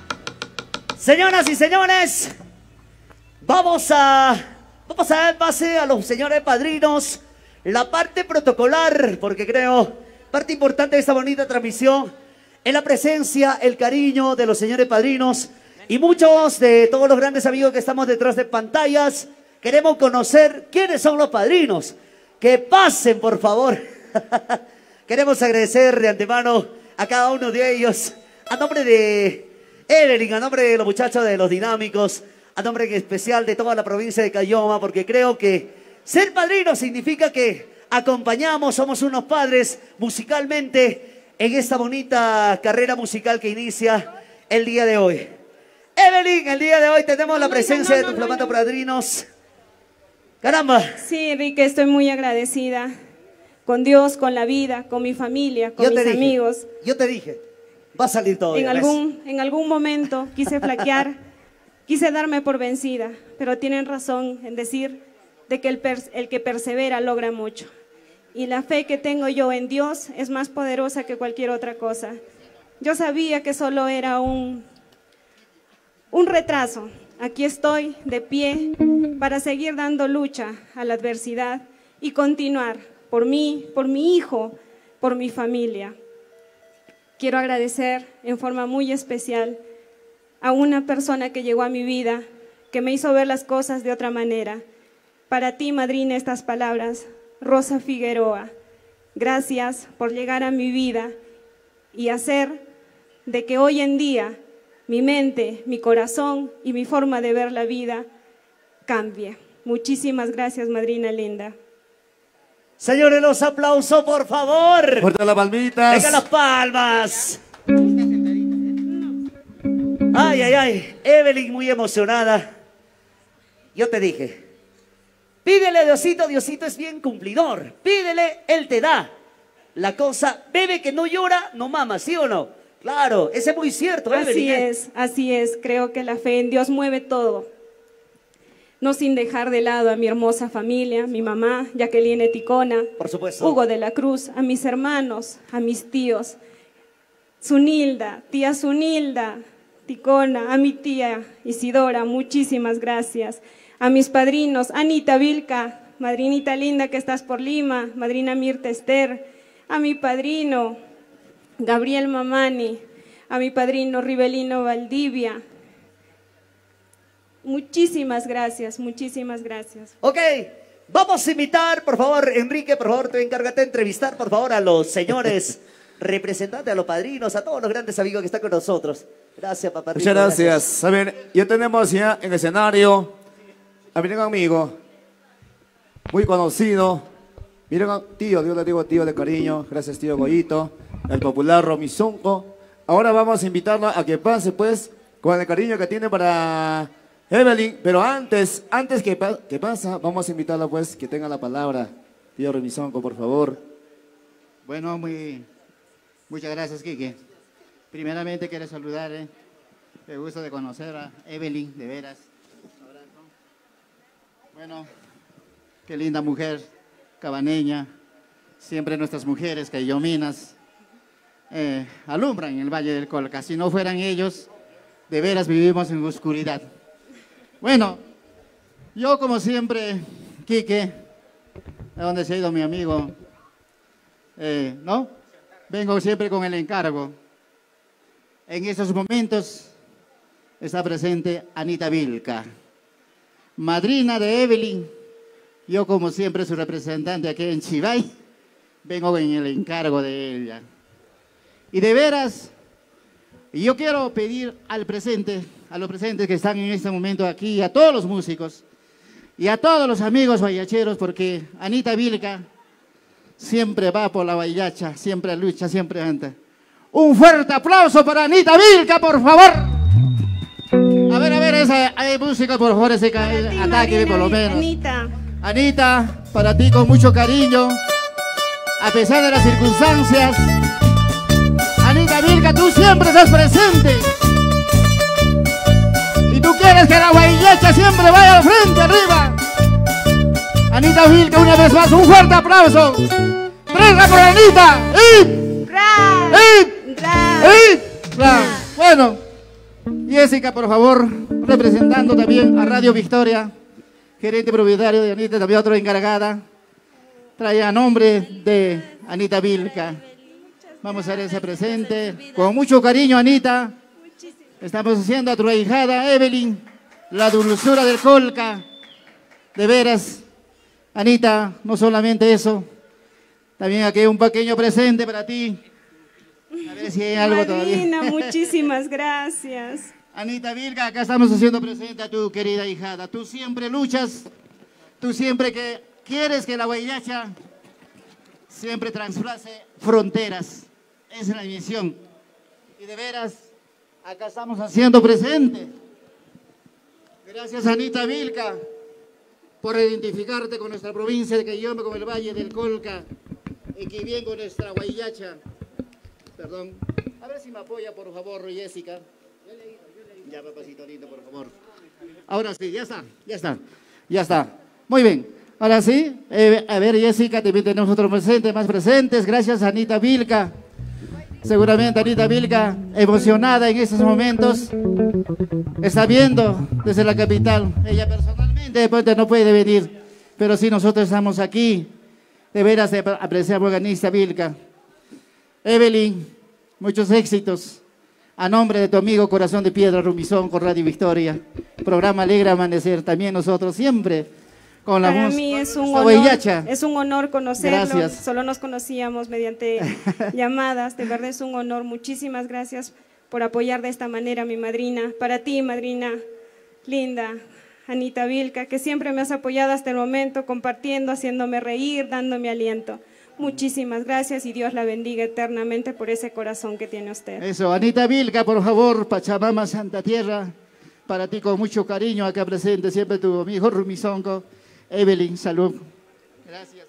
Señoras y señores, vamos a, vamos a dar base a los señores padrinos, la parte protocolar, porque creo, parte importante de esta bonita transmisión, es la presencia, el cariño de los señores padrinos y muchos de todos los grandes amigos que estamos detrás de pantallas. Queremos conocer quiénes son los padrinos. Que pasen, por favor. Queremos agradecer de antemano a cada uno de ellos, a nombre de Evelyn, a nombre de los muchachos de los dinámicos, a nombre en especial de toda la provincia de Cayoma, porque creo que ser padrino significa que acompañamos, somos unos padres musicalmente en esta bonita carrera musical que inicia el día de hoy. Evelyn, el día de hoy tenemos la presencia de tus flamantes padrinos. Caramba. Sí, Enrique, estoy muy agradecida con Dios, con la vida, con mi familia, con Yo mis te dije, amigos. yo te dije, va a salir todo En bien, ¿ves? algún, en algún momento quise flaquear, quise darme por vencida, pero tienen razón en decir de que el, pers- el que persevera logra mucho. Y la fe que tengo yo en Dios es más poderosa que cualquier otra cosa. Yo sabía que solo era un, un retraso. Aquí estoy de pie para seguir dando lucha a la adversidad y continuar por mí, por mi hijo, por mi familia. Quiero agradecer en forma muy especial a una persona que llegó a mi vida, que me hizo ver las cosas de otra manera. Para ti, madrina, estas palabras, Rosa Figueroa. Gracias por llegar a mi vida y hacer de que hoy en día mi mente, mi corazón y mi forma de ver la vida cambie. Muchísimas gracias, madrina linda. Señores, los aplausos, por favor. Fuerte las palmitas. Venga las palmas. Ay, ay, ay. Evelyn muy emocionada. Yo te dije, pídele a Diosito, Diosito es bien cumplidor. Pídele, Él te da. La cosa, bebe que no llora, no mama, ¿sí o no? Claro, ese es muy cierto, Evelyn. Así ¿eh? es, así es. Creo que la fe en Dios mueve todo. No sin dejar de lado a mi hermosa familia, mi mamá, Jacqueline Ticona, Por supuesto. Hugo de la Cruz, a mis hermanos, a mis tíos, Zunilda, tía Zunilda, Ticona, a mi tía Isidora, muchísimas gracias. A mis padrinos, Anita Vilca, madrinita linda que estás por Lima, madrina Mirta Esther, a mi padrino Gabriel Mamani, a mi padrino Rivelino Valdivia. Muchísimas gracias, muchísimas gracias. Ok, vamos a invitar, por favor, Enrique, por favor, te encárgate de entrevistar, por favor, a los señores representantes, a los padrinos, a todos los grandes amigos que están con nosotros. Gracias, papá. Muchas gracias. A ver, ya tenemos ya en el escenario a mi gran amigo, muy conocido, mi gran tío, Dios le digo tío de cariño, gracias tío Goyito, el popular Romizonco. Ahora vamos a invitarlo a que pase pues con el cariño que tiene para Evelyn, pero antes, antes que, pa que pasa, vamos a invitarlo pues que tenga la palabra, tío Romizonco, por favor. Bueno, muy, muchas gracias, Quique. Primeramente quiero saludar, eh, el gusto de conocer a Evelyn, de veras. Abrazo. Bueno, qué linda mujer, cabaneña. Siempre nuestras mujeres cayominas eh, alumbran el Valle del Colca. Si no fueran ellos, de veras vivimos en oscuridad. Bueno, yo como siempre, Quique, a donde se ha ido mi amigo, eh, ¿no? Vengo siempre con el encargo. En estos momentos está presente Anita Vilca, madrina de Evelyn. Yo como siempre su representante aquí en Chivay, vengo en el encargo de ella. Y de veras, yo quiero pedir al presente, a los presentes que están en este momento aquí, a todos los músicos y a todos los amigos guayacheros, porque Anita Vilca siempre va por la guayacha, siempre lucha, siempre anda. Un fuerte aplauso para Anita Vilca, por favor. A ver, a ver, esa hay música, por favor, ese Para ti, ataque por lo Marina, menos. Anita. Anita, para ti con mucho cariño, a pesar de las circunstancias. Anita Vilca, tú siempre estás presente. Y tú quieres que la guayacha siempre vaya al frente, arriba. Anita Vilca, una vez más, un fuerte aplauso. ¡Presa por Anita! ¡Y! ¡Ra! ¡Y! ¡Ra! ¡Y! ¡Ra! Bueno, Jessica, por favor, representando también a Radio Victoria, gerente propietario de Anita, también otra encargada, trae a nombre de Anita Vilca. Vamos a hacer ese presente. Con mucho cariño, Anita. Estamos haciendo a tu ahijada, Evelyn, la dulzura del Colca. De veras, Anita, no solamente eso, también aquí un pequeño presente para ti. A ver si hay algo Madrina, todavía. muchísimas gracias. Anita Vilca, acá estamos haciendo presente a tu querida hijada. Tú siempre luchas, tú siempre que quieres que la guayacha siempre trasplase fronteras. Esa es la misión. Y de veras, acá estamos haciendo presente. Gracias, Anita Vilca, por identificarte con nuestra provincia de Caylloma, con el Valle del Colca, y que bien con nuestra guayacha. Perdón. A ver si me apoya, por favor, Jessica. Ya, papacito lindo, por favor. Ahora sí, ya está, ya está, ya está. Muy bien. Ahora sí, eh, a ver, Jessica, también tenemos otros presentes, más presentes. Gracias, Anita Vilca. Seguramente Anita Vilca, emocionada en estos momentos, está viendo desde la capital. Ella personalmente de pronto no puede venir, pero sí nosotros estamos aquí. De veras apreciamos a Anita Vilca. Evelyn, muchos éxitos. A nombre de tu amigo Corazón de Piedra Rumizón con Radio Victoria, programa Alegre Amanecer, también nosotros siempre con la Para música. mí es un, la honor, guayacha. es un honor conocerlo. Gracias. Solo nos conocíamos mediante llamadas. De verdad es un honor. Muchísimas gracias por apoyar de esta manera a mi madrina. Para ti, madrina linda, Anita Vilca, que siempre me has apoyado hasta el momento, compartiendo, haciéndome reír, dándome aliento. Muchísimas gracias y Dios la bendiga eternamente por ese corazón que tiene usted. Eso, Anita Vilca, por favor, Pachamama, Santa Tierra, para ti con mucho cariño acá presente, siempre tu amigo Rumizonco. Evelyn, salud. Gracias.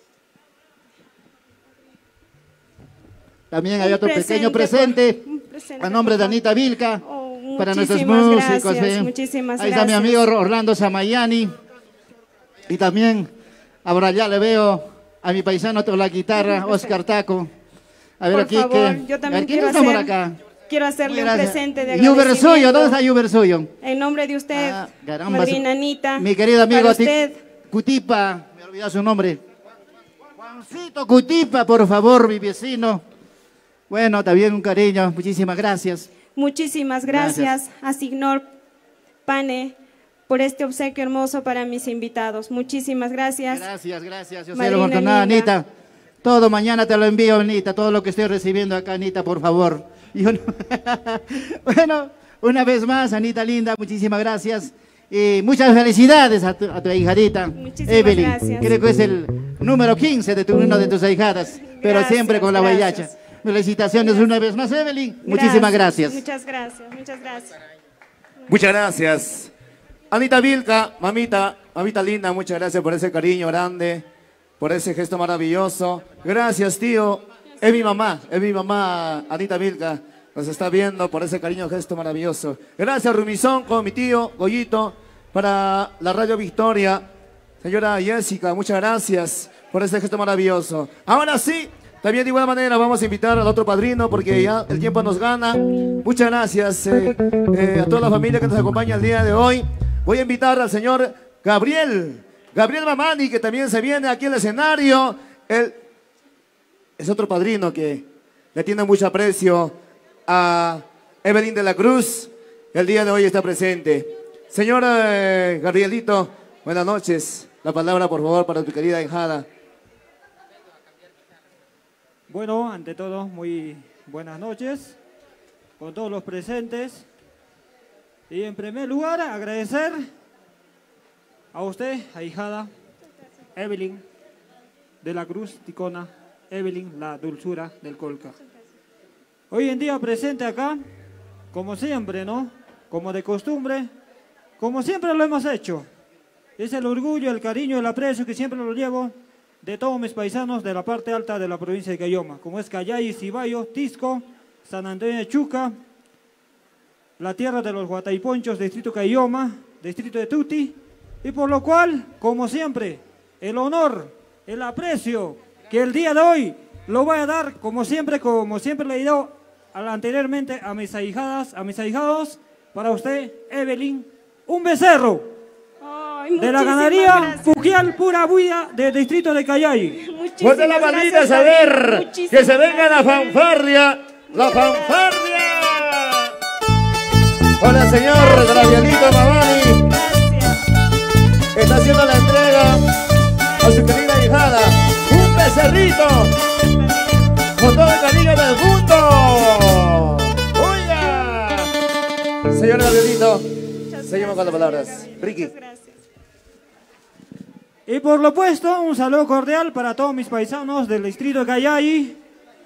También hay Un otro presente pequeño por- presente, un presente a nombre por de favor. Anita Vilca, Oh, para nuestros muchísimas músicos. gracias, ¿eh? muchísimas Ahí está mi gracias. amigo Orlando Samayani. Y también, ahora ya le veo a mi paisano con la guitarra, Oscar Taco. A ver Por aquí, favor, que, yo a también ver, ¿quién quiero está por hacer- acá? Quiero hacerle un Gracias. presente de Uber agradecimiento. suyo, ¿dónde está Uber suyo? En nombre de usted, Ah, caramba, madrina su- Anita. Mi querido amigo para Ati- usted, Cutipa, me he olvidado su nombre. Juancito Cutipa, por favor, mi vecino. Bueno, también un cariño, muchísimas gracias. muchísimas gracias, a Signor Pane por este obsequio hermoso para mis invitados. Muchísimas gracias. Gracias, gracias. Yo soy Madrina afortunada, linda. Anita. Todo mañana te lo envío, Anita, todo lo que estoy recibiendo acá, Anita, por favor. Yo no- bueno, una vez más, Anita linda, muchísimas gracias. Y muchas felicidades a tu, a tu ahijadita, Muchísimas Evelyn. gracias. Creo que es el número quince de tu, una de tus ahijadas, pero Gracias, siempre con la gracias. guayacha. Felicitaciones una vez más, Evelyn. Muchísimas gracias. Muchas gracias, muchas gracias. Muchas gracias. Anita Vilca, mamita, mamita linda, muchas gracias por ese cariño grande, por ese gesto maravilloso. Gracias, tío Es mi mamá, es mi mamá, Anita Vilca. Nos está viendo por ese cariño, gesto maravilloso. Gracias, Rumizón, con mi tío, Goyito, para la Radio Victoria. Señora Jessica, muchas gracias por ese gesto maravilloso. Ahora sí, también de igual manera vamos a invitar al otro padrino porque ya el tiempo nos gana. Muchas gracias eh, eh, a toda la familia que nos acompaña el día de hoy. Voy a invitar al señor Gabriel, Gabriel Mamani, que también se viene aquí al escenario. Él es otro padrino que le tiene mucho aprecio a Evelyn de la Cruz. El día de hoy está presente. Señor eh, Gabrielito, buenas noches. La palabra, por favor, para tu querida hijada. Bueno, ante todo, muy buenas noches con todos los presentes. Y en primer lugar, agradecer a usted, ahijada Evelyn de la Cruz Ticona, Evelyn, la dulzura del Colca. Hoy en día presente acá, como siempre, ¿no? Como de costumbre, como siempre lo hemos hecho. Es el orgullo, el cariño, el aprecio que siempre lo llevo de todos mis paisanos de la parte alta de la provincia de Cayoma, como es Cayay, Cibayo, Tisco, San Antonio de Chuca, la tierra de los Guataiponchos, distrito Cayoma, distrito de Tuti, y por lo cual, como siempre, el honor, el aprecio que el día de hoy lo voy a dar, como siempre, como siempre le he dado anteriormente a mis ahijadas, a mis ahijados, para usted, Evelyn, un becerro. Ay, de la ganadería Fujial Pura Buya del distrito de Cayay. Pues de la madrina a saber que se venga la fanfarria, la fanfarria. Hola, señor Gabrielito Mamani. Está haciendo la entrega a su querida hijada. Un becerrito con todo el cariño del mundo. ¡Oiga! Señor Gabrielito, seguimos con las palabras. Ricky. Y por lo puesto, un saludo cordial para todos mis paisanos del distrito de Cayay.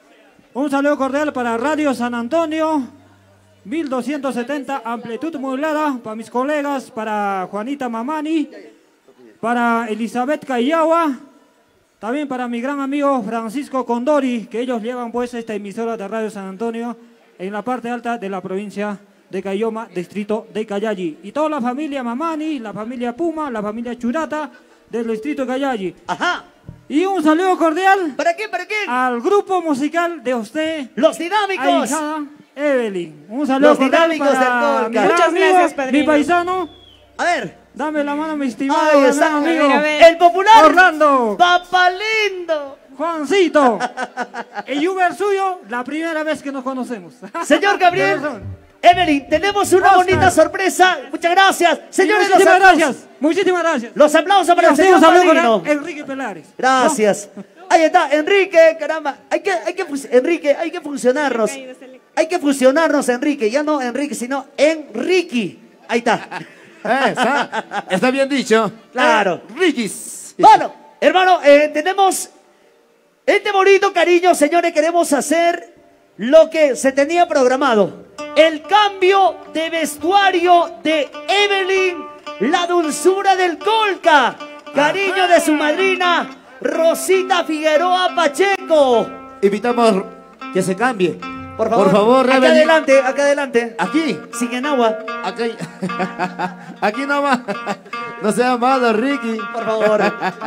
Un saludo cordial para Radio San Antonio, mil doscientos setenta, amplitud modulada, para mis colegas, para Juanita Mamani, para Elizabeth Cayawa, también para mi gran amigo Francisco Condori, que ellos llevan pues esta emisora de Radio San Antonio en la parte alta de la provincia de Cayoma, distrito de Cayay. Y toda la familia Mamani, la familia Puma, la familia Churata, del distrito de Cayay. Ajá. Y un saludo cordial. ¿Para qué? ¿Para qué? Al grupo musical de usted. Los Dinámicos. Ahijada Evelyn. Un saludo Los cordial Dinámicos para del Colca. mi gran Muchas amigo, gracias, padrino. mi paisano. A ver. Dame la mano, mi estimado Ahí gran está. amigo. A ver, a ver. El popular. Orlando. Papá lindo. Juancito. El Uber suyo, la primera vez que nos conocemos. Señor Gabriel. Evelyn, tenemos una Oscar. bonita sorpresa. Muchas gracias. Señores, los muchísimas aplausos. gracias. Muchísimas gracias. Los aplausos para Y el a usted señor un saludo padrino. cordial, Enrique Pelares. Gracias. Ahí está, Enrique, caramba. Hay que, hay que, fus- Enrique, hay que funcionarnos. Hay que fusionarnos, Enrique. Ya no Enrique, sino Enrique. Ahí está. Eh, está, está bien dicho. Claro. Eh, Riquis. Bueno, hermano, eh, tenemos este bonito cariño, señores. Queremos hacer lo que se tenía programado. El cambio de vestuario de Evelyn, la dulzura del Colca. Cariño de su madrina, Rosita Figueroa Pacheco. Invitamos que se cambie. Por favor, Por favor, acá Evelyn. adelante, acá adelante. Aquí. Sin en agua, Aquí. Aquí nomás. No sea malo, Ricky. por favor.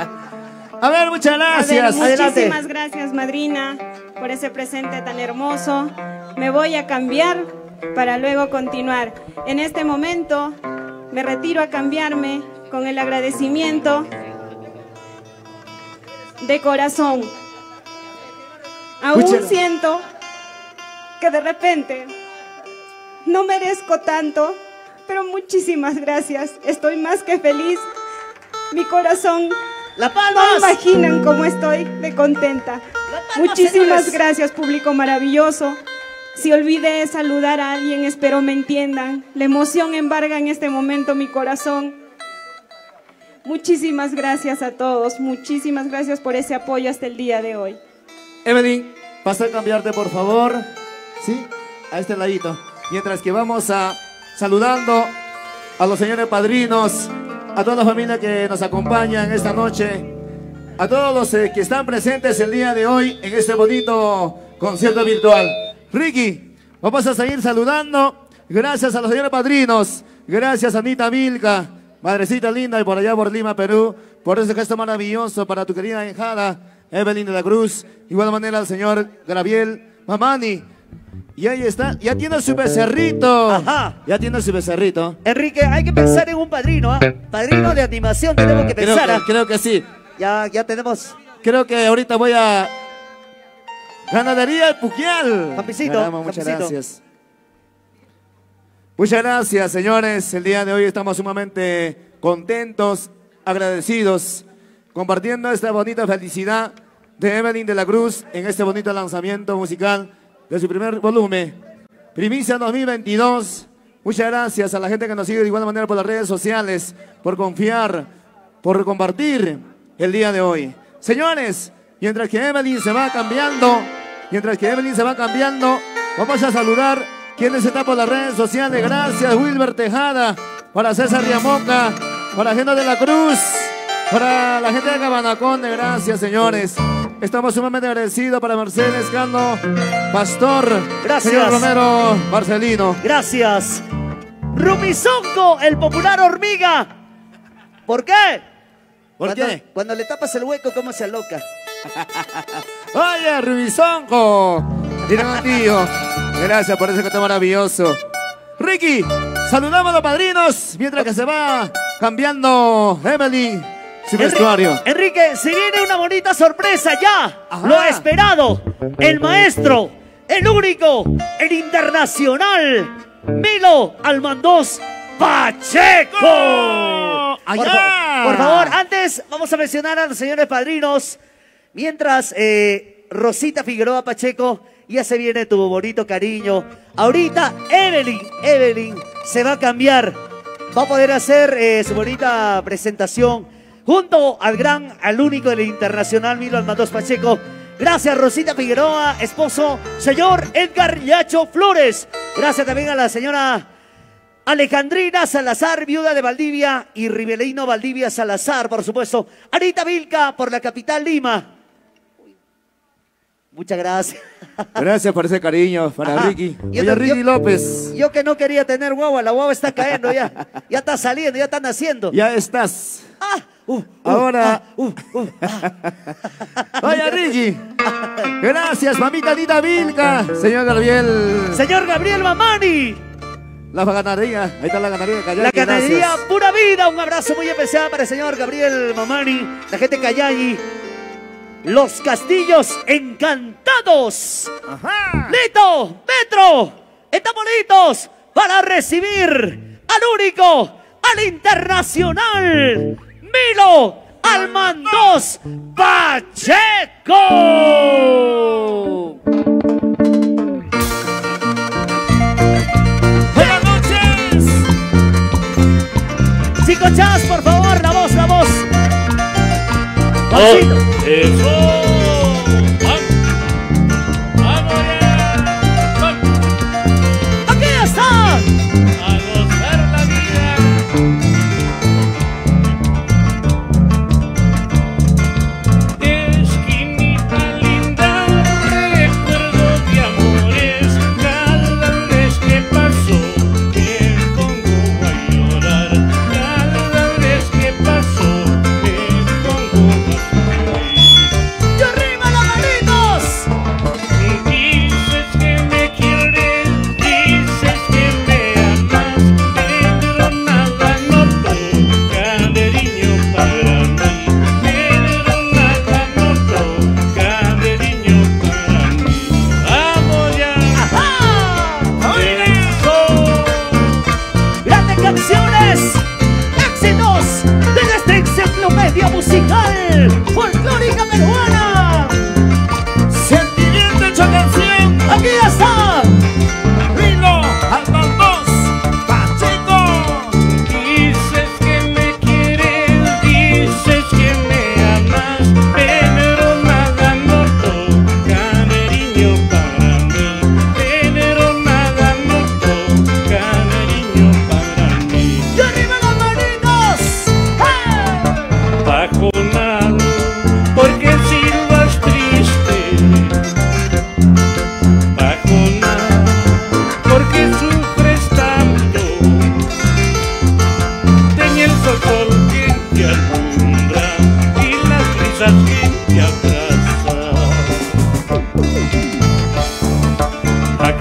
A ver, muchas A ver, gracias. Adelante. muchísimas gracias, madrina, por ese presente tan hermoso. Me voy a cambiar para luego continuar. En este momento me retiro a cambiarme con el agradecimiento de corazón. Aún Escúchelo. siento que de repente no merezco tanto, pero muchísimas gracias. Estoy más que feliz. Mi corazón, La no palmas. imaginan cómo estoy de contenta. palmas, Muchísimas señores. gracias, público maravilloso. Si olvidé saludar a alguien, espero me entiendan. La emoción embarga en este momento mi corazón. Muchísimas gracias a todos. Muchísimas gracias por ese apoyo hasta el día de hoy. Evelyn, pasa a cambiarte, por favor. Sí, a este ladito. Mientras que vamos a saludando a los señores padrinos, a toda la familia que nos acompaña en esta noche. a todos los eh, que están presentes el día de hoy en este bonito concierto virtual. Ricky, vamos a seguir saludando. Gracias a los señores padrinos. Gracias a Anita Vilca, madrecita linda y por allá por Lima, Perú, por ese gesto maravilloso para tu querida hijada Evelyn de la Cruz. Igual manera al señor Gabriel Mamani. Y ahí está, ya tiene su becerrito. Ajá. Ya tiene su becerrito. Enrique, hay que pensar en un padrino, ¿ah? Padrino de animación tenemos que Creo pensar. que, ¿ah? creo que sí. Ya, ya tenemos. Creo que ahorita voy a... Ganadería El Puquial. Pampicito, Caramba, muchas Pampicito. gracias. Muchas gracias, señores. El día de hoy estamos sumamente contentos, agradecidos, compartiendo esta bonita felicidad de Evelyn de la Cruz en este bonito lanzamiento musical de su primer volumen. Primicia dos mil veintidós. Muchas gracias a la gente que nos sigue de igual manera por las redes sociales, por confiar, por compartir el día de hoy. Señores, mientras que Evelyn se va cambiando, mientras que Evelyn se va cambiando, vamos a saludar quienes están por las redes sociales. Gracias, Wilber Tejada, para César Riamoca, para Geno de la Cruz, para la gente de Cabanaconde. Gracias, señores. Estamos sumamente agradecidos para Mercedes Cano Pastor. Gracias. Señor Romero Marcelino. Gracias. Rumizonco, el popular hormiga. ¿Por qué? ¿Por cuando, qué? Cuando le tapas el hueco, ¿cómo se aloca? Oye, Rubizonco. Tiene un tío. Gracias por ese canto maravilloso. Ricky, saludamos a los padrinos mientras que se va cambiando Evelyn su vestuario. Enrique, se viene una bonita sorpresa ya. Ajá. Lo esperado. El maestro, el único, el internacional, Milo Almandós Pacheco. Por, ¡Allá! fa- por favor, antes vamos a mencionar a los señores padrinos. Mientras eh, Rosita Figueroa Pacheco, ya se viene tu bonito cariño. Ahorita Evelyn, Evelyn se va a cambiar. Va a poder hacer eh, su bonita presentación junto al gran, al único del internacional Milo Almandós Pacheco. Gracias, Rosita Figueroa, esposo, señor Edgar Yacho Flores. Gracias también a la señora Alejandrina Salazar, viuda de Valdivia, y Rivelino Valdivia Salazar, por supuesto. Anita Vilca, por la capital Lima. Muchas gracias. Gracias por ese cariño para Ajá. Ricky. Yo Oye, te- Ricky yo- López, Yo que no quería tener guagua, la guagua está cayendo ya. Ya está saliendo, ya está naciendo. ya estás. Ah, uh, uh, Ahora. ah, uh, uh, ah. Oye, Ricky. Gracias, mamita Anita Vilca. Señor Gabriel. Señor Gabriel Mamani, La ganadería. Ahí está la ganadería de Cayaki. la ganadería Gracias. Pura Vida. Un abrazo muy especial para el señor Gabriel Mamani, la gente de Cayagi. Los Castillos Encantados. Ajá. ¡Listo! ¡Metro! ¡Estamos listos para recibir al único, al internacional, Milo Almandós Pacheco! Buenas noches. Chico Chas, por favor, la voz, la voz. Oh, Juancito. eso. Vamos. Vamos ya. Vamos ¡Aquí está! a gozar la vida. Esquinita linda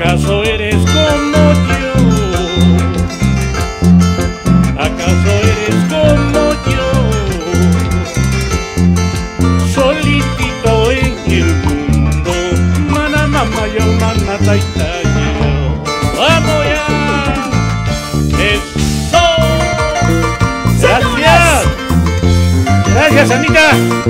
¿Acaso eres como yo? ¿Acaso eres como yo? Solitito en el mundo, mana mama yo, mana taita yo. ¡Vamos ya! ¡Eso! ¡Gracias! ¡Gracias, Anita!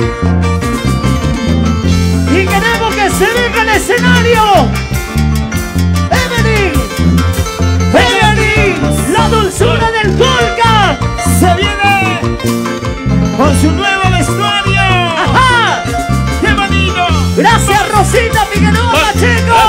Y queremos que se venga al escenario Evelyn, Evelyn, la dulzura del polka. Se viene con su nuevo vestuario. ¡Ajá! ¡Qué bonito! Gracias, Rosita Figueroa Pacheco.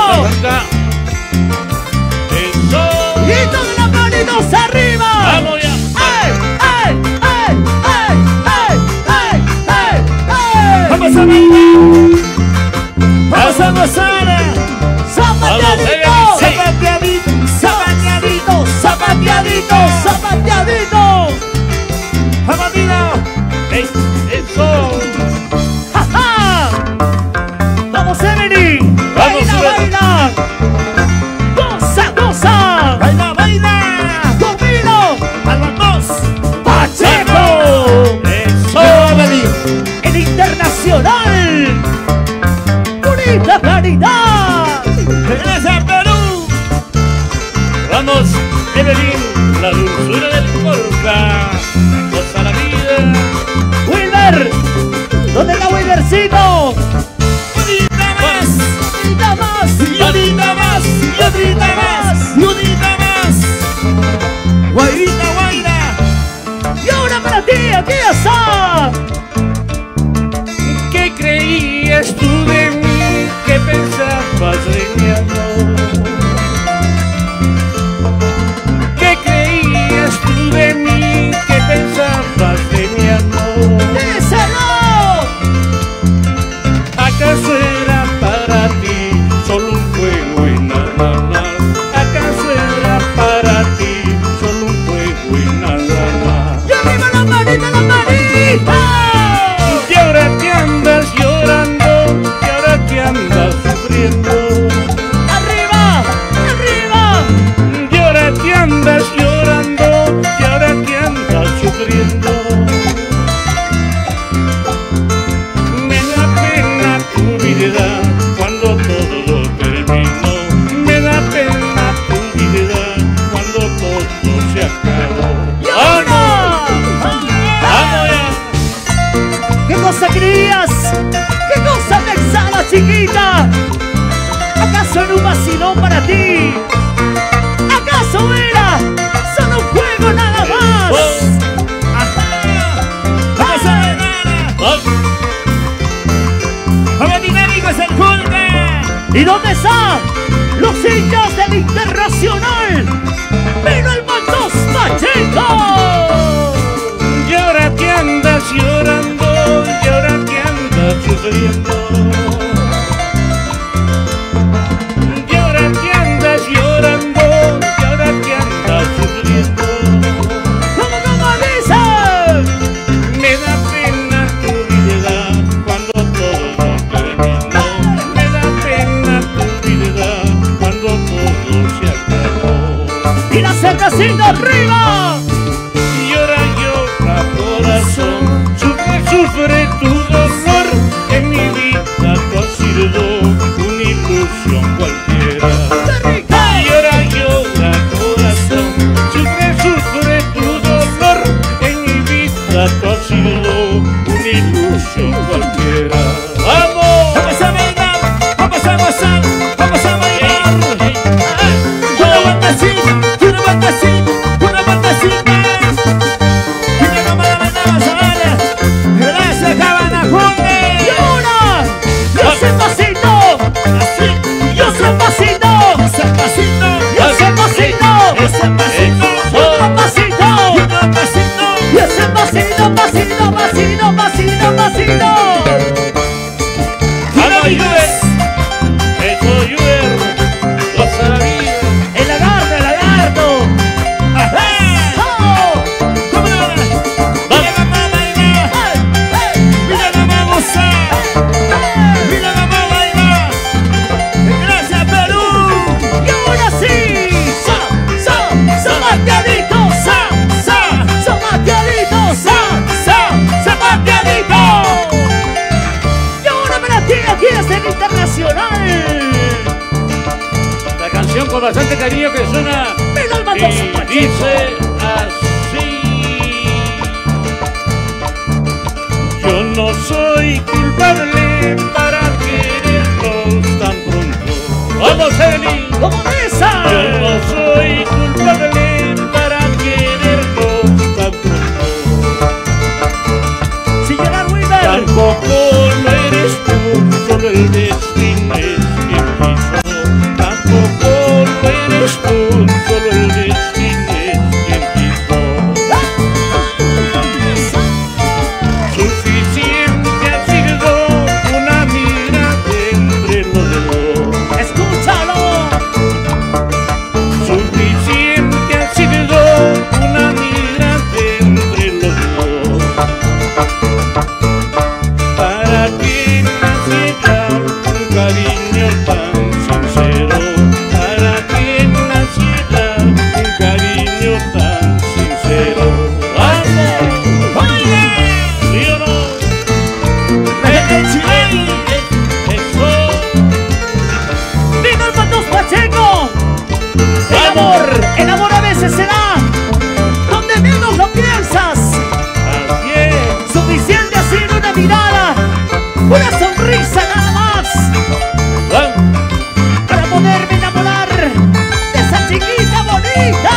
¡Eso! Y todas las manitos arriba. ¡Vamos ya! ¡Ay, ay, ay, ay, ay, ay, ay, ay! ¡Vamos a bailar! ¡Vamos a gozar! ¡Zapateadito! ¡Zapateadito! ¡Zapateadito! ¡Zapateadito! ¡Zapateadito! ¡Vamos, Dino! ¡Eso! ¡Ja, ja! ¡Vamos, Evelyn! ¡Vamos, ¡Baila, Rubén! baila! ¡Goza, goza! ¡Baila, baila! ¡Conmigo! ¡A los dos! ¡Pacheco! ¡Eso! ¡El internacional! ¡Bonita caridad! ¡Regresa a Perú! Vamos, Evelyn, la dulzura del polka. Goza la vida. ¡Wilber! ¿Dónde está Wilbercito? ¡Unita más! ¡Unita más! ¡Y unita más! ¡Y unita más! ¡Y unita más! ¡Guairita, guaira! ¡Y ahora para ti! ¡Aquí está! ¿Qué creías tú de mí? ¿Qué pensabas de mi amor? ¿Qué creías tú de mí? ¿Qué pensabas de mi amor? ¡Díselo! ¿Acaso era para ti solo un juego y nada más? ¿Acaso era para ti solo un juego y nada más? ¡Y arriba la manita, la manita! Y ahora que andas llorando, y ahora que andas sufriendo, ¡Arriba! ¡Arriba! y ahora que andas llorando, y ahora que andas sufriendo. Me da pena tu vida cuando todo lo terminó. Me da pena tu vida cuando todo se acabó. ¡Y ahora! ¡Vamos ya! ¿Qué cosa querías? ¿Qué cosa pensabas, chiquita? ¿Acaso era un vacilón para ti? ¿Acaso era solo un juego nada más? ¡Vamos a bailar! ¡Vamos, dinámicos el polka! ¿Y dónde están los hinchas del Internacional? ¡Vino el Matos Pacheco! Y ahora que andas llorando, y ahora que andas sufriendo. Y ahora que andas llorando, y ahora que andas sufriendo. ¿Cómo, cómo dice? Me da pena tu vida cuando todo lo terminó. Me da pena tu vida cuando todo se acabó. ¡Y la cervecita arriba! Y ahora llora corazón, sufre, sufre tu dolor. En mi vida tú has sido una ilusión cualquiera. Y ahora llora corazón, sufre, sufre tu dolor. En mi vida tú has sido una ilusión cualquiera. ¡Vamos! ¡Vamos a bailar! ¡Vamos a gozar! ¡Vamos a bailar! ¡Una vueltecita! ¡Una vueltecita! ¡Una vueltecita! ¡Y me no me la bailamos ahora! ¡Gracias, Cabana ¡Y Junte! ahora! ¡Y ese pasito! Así, ¡Y ese Internacional. La canción con bastante cariño que suena y dice así. Yo no soy culpable para querernos tan pronto. ¡Vamos, Evelyn! ¡Como esa! Yo no soy culpable para querernos tan pronto. Señora Wilmer. Tampoco lo eres tú, solo el destino es quien quiso. Tampoco lo eres tú, solo el destino es quien quiso. Suficiente ha sido una mirada entre los dos. ¡Escúchalo! Suficiente ha sido una mirada entre los dos para que naciera un cariño tan sincero, para que naciera un cariño tan sincero. ¡Vamos! ¡Oye! ¿Sí o no? ¡Ay, eso! ¡Viva el Matos Pacheco! El amor, el amor a veces será donde menos lo piensas. Así es. Suficiente ha sido una mirada, una sonrisa nada más, ¡Vamos! para poderme enamorar de esa chiquita bonita.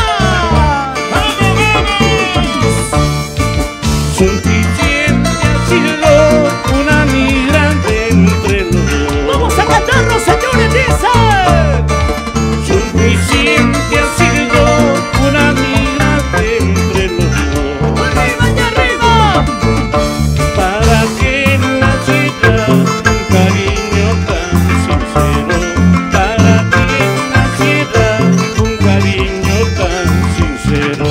Suficiente ha sido una mirada entre los dos. Vamos a cantarlo, señores, dice. Suficiente ha sido una mirada entre los dos Arriba y arriba. para que naciera un cariño tan sincero, para que naciera un cariño tan sincero.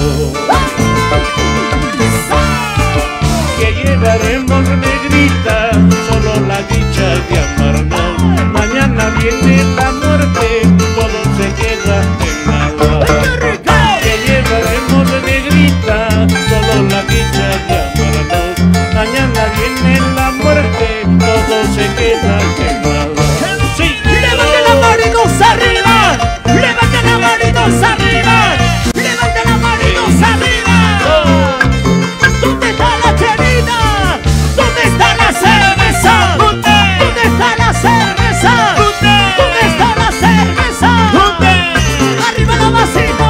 Que llevaremos negrita solo la dicha de amarnos. Mañana viene la muerte, todo se queda en nada. Que llevaremos negrita solo la dicha de amarnos. Mañana viene la muerte, todo se queda en nada. Sí, Levante las manitos arriba. Levante las manitos arriba. Levante las manitos arriba. ¿Dónde está la chelita? ¿Dónde está la cerveza? ¿Dónde está la cerveza? ¿Dónde está la cerveza? Arriba la vasito.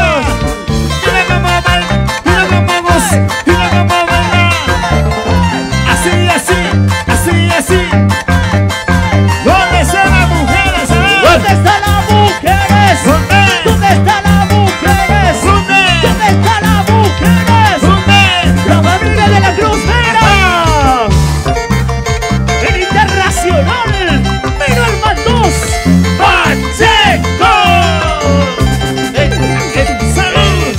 Así, así, así, así. ¿Dónde están las mujeres? ¿Dónde están las mujeres? ¿Dónde están las mujeres? ¿Dónde están las mujeres? La familia de la Cruz Vera. El Internacional. Vino el Matos Pacheco. ¡Salud!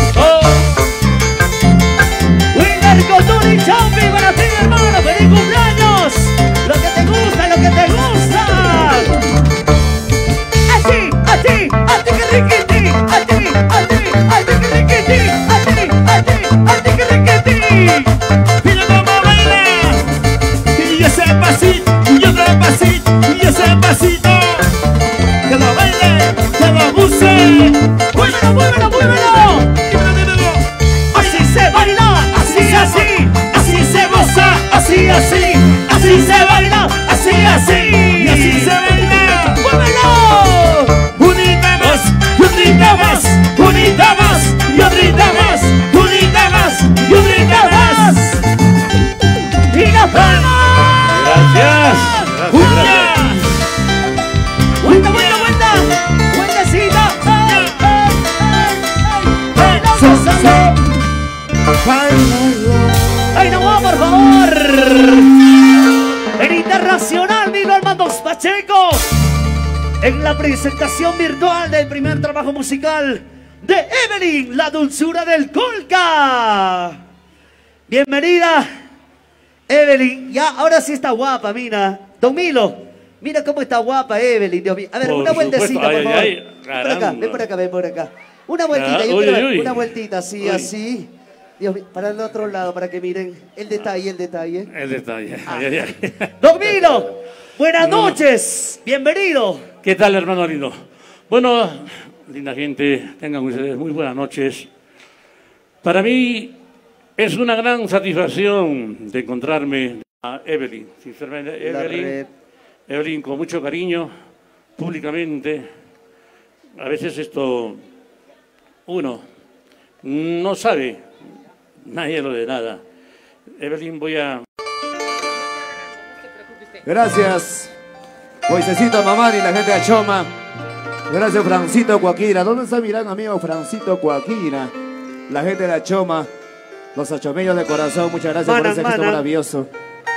Wilmer Coturi Champi para ti, hermano. ¡Feliz cumpleaños! Lo que te gusta, lo que te gusta. A ti, a ti, a ti que riquiti. A ti, a ti, a ti que riquiti. A ti, a ti, a ti que riquiti. Mira cómo baila. Y ese pasito, y otro pasito, y ese pasito. Que lo baile, que lo use. ¡Muévelo, muévelo, muévelo! Así se baila, así, así. Así se goza, así, así. Así se baila, así, así. Y así se baila. ¡Muévelo! Unita más, unita más, unita más, y otrita más, unita más, y otrita más. ¡Y la palma! Gracias. Gracias, Una. gracias. ¡Vuelta, vuelta, vuelta! ¡Vueltecita! ¡Ay, ay, ay, ay! So, ¡Bailando, so. ¡ay, no va, por favor! El Internacional vino Armando Pacheco en la presentación virtual del primer trabajo musical de Evelyn, la dulzura del Colca. Bienvenida, Evelyn. Ya, ahora sí está guapa, mira. Don Milo, mira cómo está guapa Evelyn, Dios mío. A ver, Por una vueltecita, supuesto. por Ay, favor. ay, Ven por acá, caramba. ven por acá, ven por acá. Una vueltita, Ah, yo uy, quiero ver, uy, uy. una vueltita, así, Uy. así. Dios mío, para el otro lado, para que miren el detalle, el detalle. El detalle. Ay, ay, ay. Don Milo, Buenas No. noches, bienvenido. ¿Qué tal, hermano lindo? Bueno, linda gente, tengan ustedes muy buenas noches. Para mí es una gran satisfacción de encontrarme a Evelyn. Sinceramente, La Evelyn, red. Evelyn con mucho cariño, públicamente. A veces esto uno no sabe, nadie lo de nada. Evelyn, voy a... Gracias, Moisésito Mamani, la gente de Achoma. Gracias, Francito Coaquira. ¿Dónde está mi gran amigo Francito Coaquira? La gente de Achoma, los achomeños de corazón, muchas gracias por Manan, ese gesto manan. maravilloso.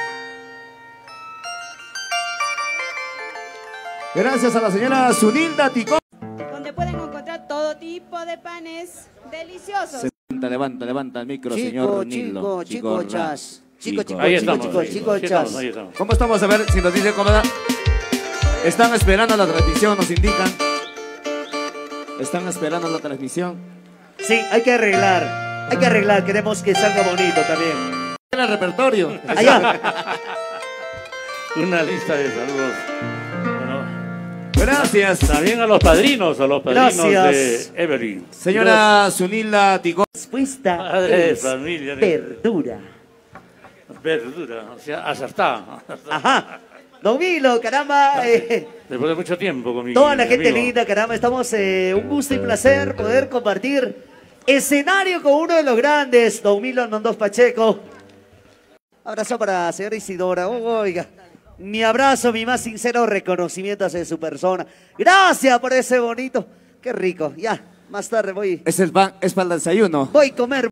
Gracias a la señora Zunilda Ticón. donde pueden encontrar todo tipo de panes deliciosos. Levanta, levanta, levanta el micro, Chico, señor chico, Nilo. chico, Ra. chas. Chico, chico, Ahí chico, estamos, chico, ahí, chico, ahí estamos, chas. ahí estamos. ¿Cómo estamos? A ver si nos dice cómo da. Están esperando la transmisión, nos indican. Están esperando la transmisión. Sí, hay que arreglar. Hay que arreglar, queremos que salga bonito también. En el repertorio. Allá. Una lista de saludos. Bueno, Gracias. también a los padrinos, a los padrinos Gracias. de Evelyn. Señora Zunilda Ticón. Respuesta Madre de es familia, ¿no? verdura. Verdura, o sea, acertada. Ajá. Don Milo, caramba. eh, Después de mucho tiempo con mi toda la mi gente amigo. linda, caramba. Estamos, eh, un gusto y placer poder compartir escenario con uno de los grandes, Don Milo Hernandez Pacheco. Abrazo para señora Isidora. Oh, oiga, mi abrazo, mi más sincero reconocimiento hacia su persona. Gracias por ese bonito. Qué rico. Ya, más tarde voy, Es el pan, es para el desayuno. voy a comer.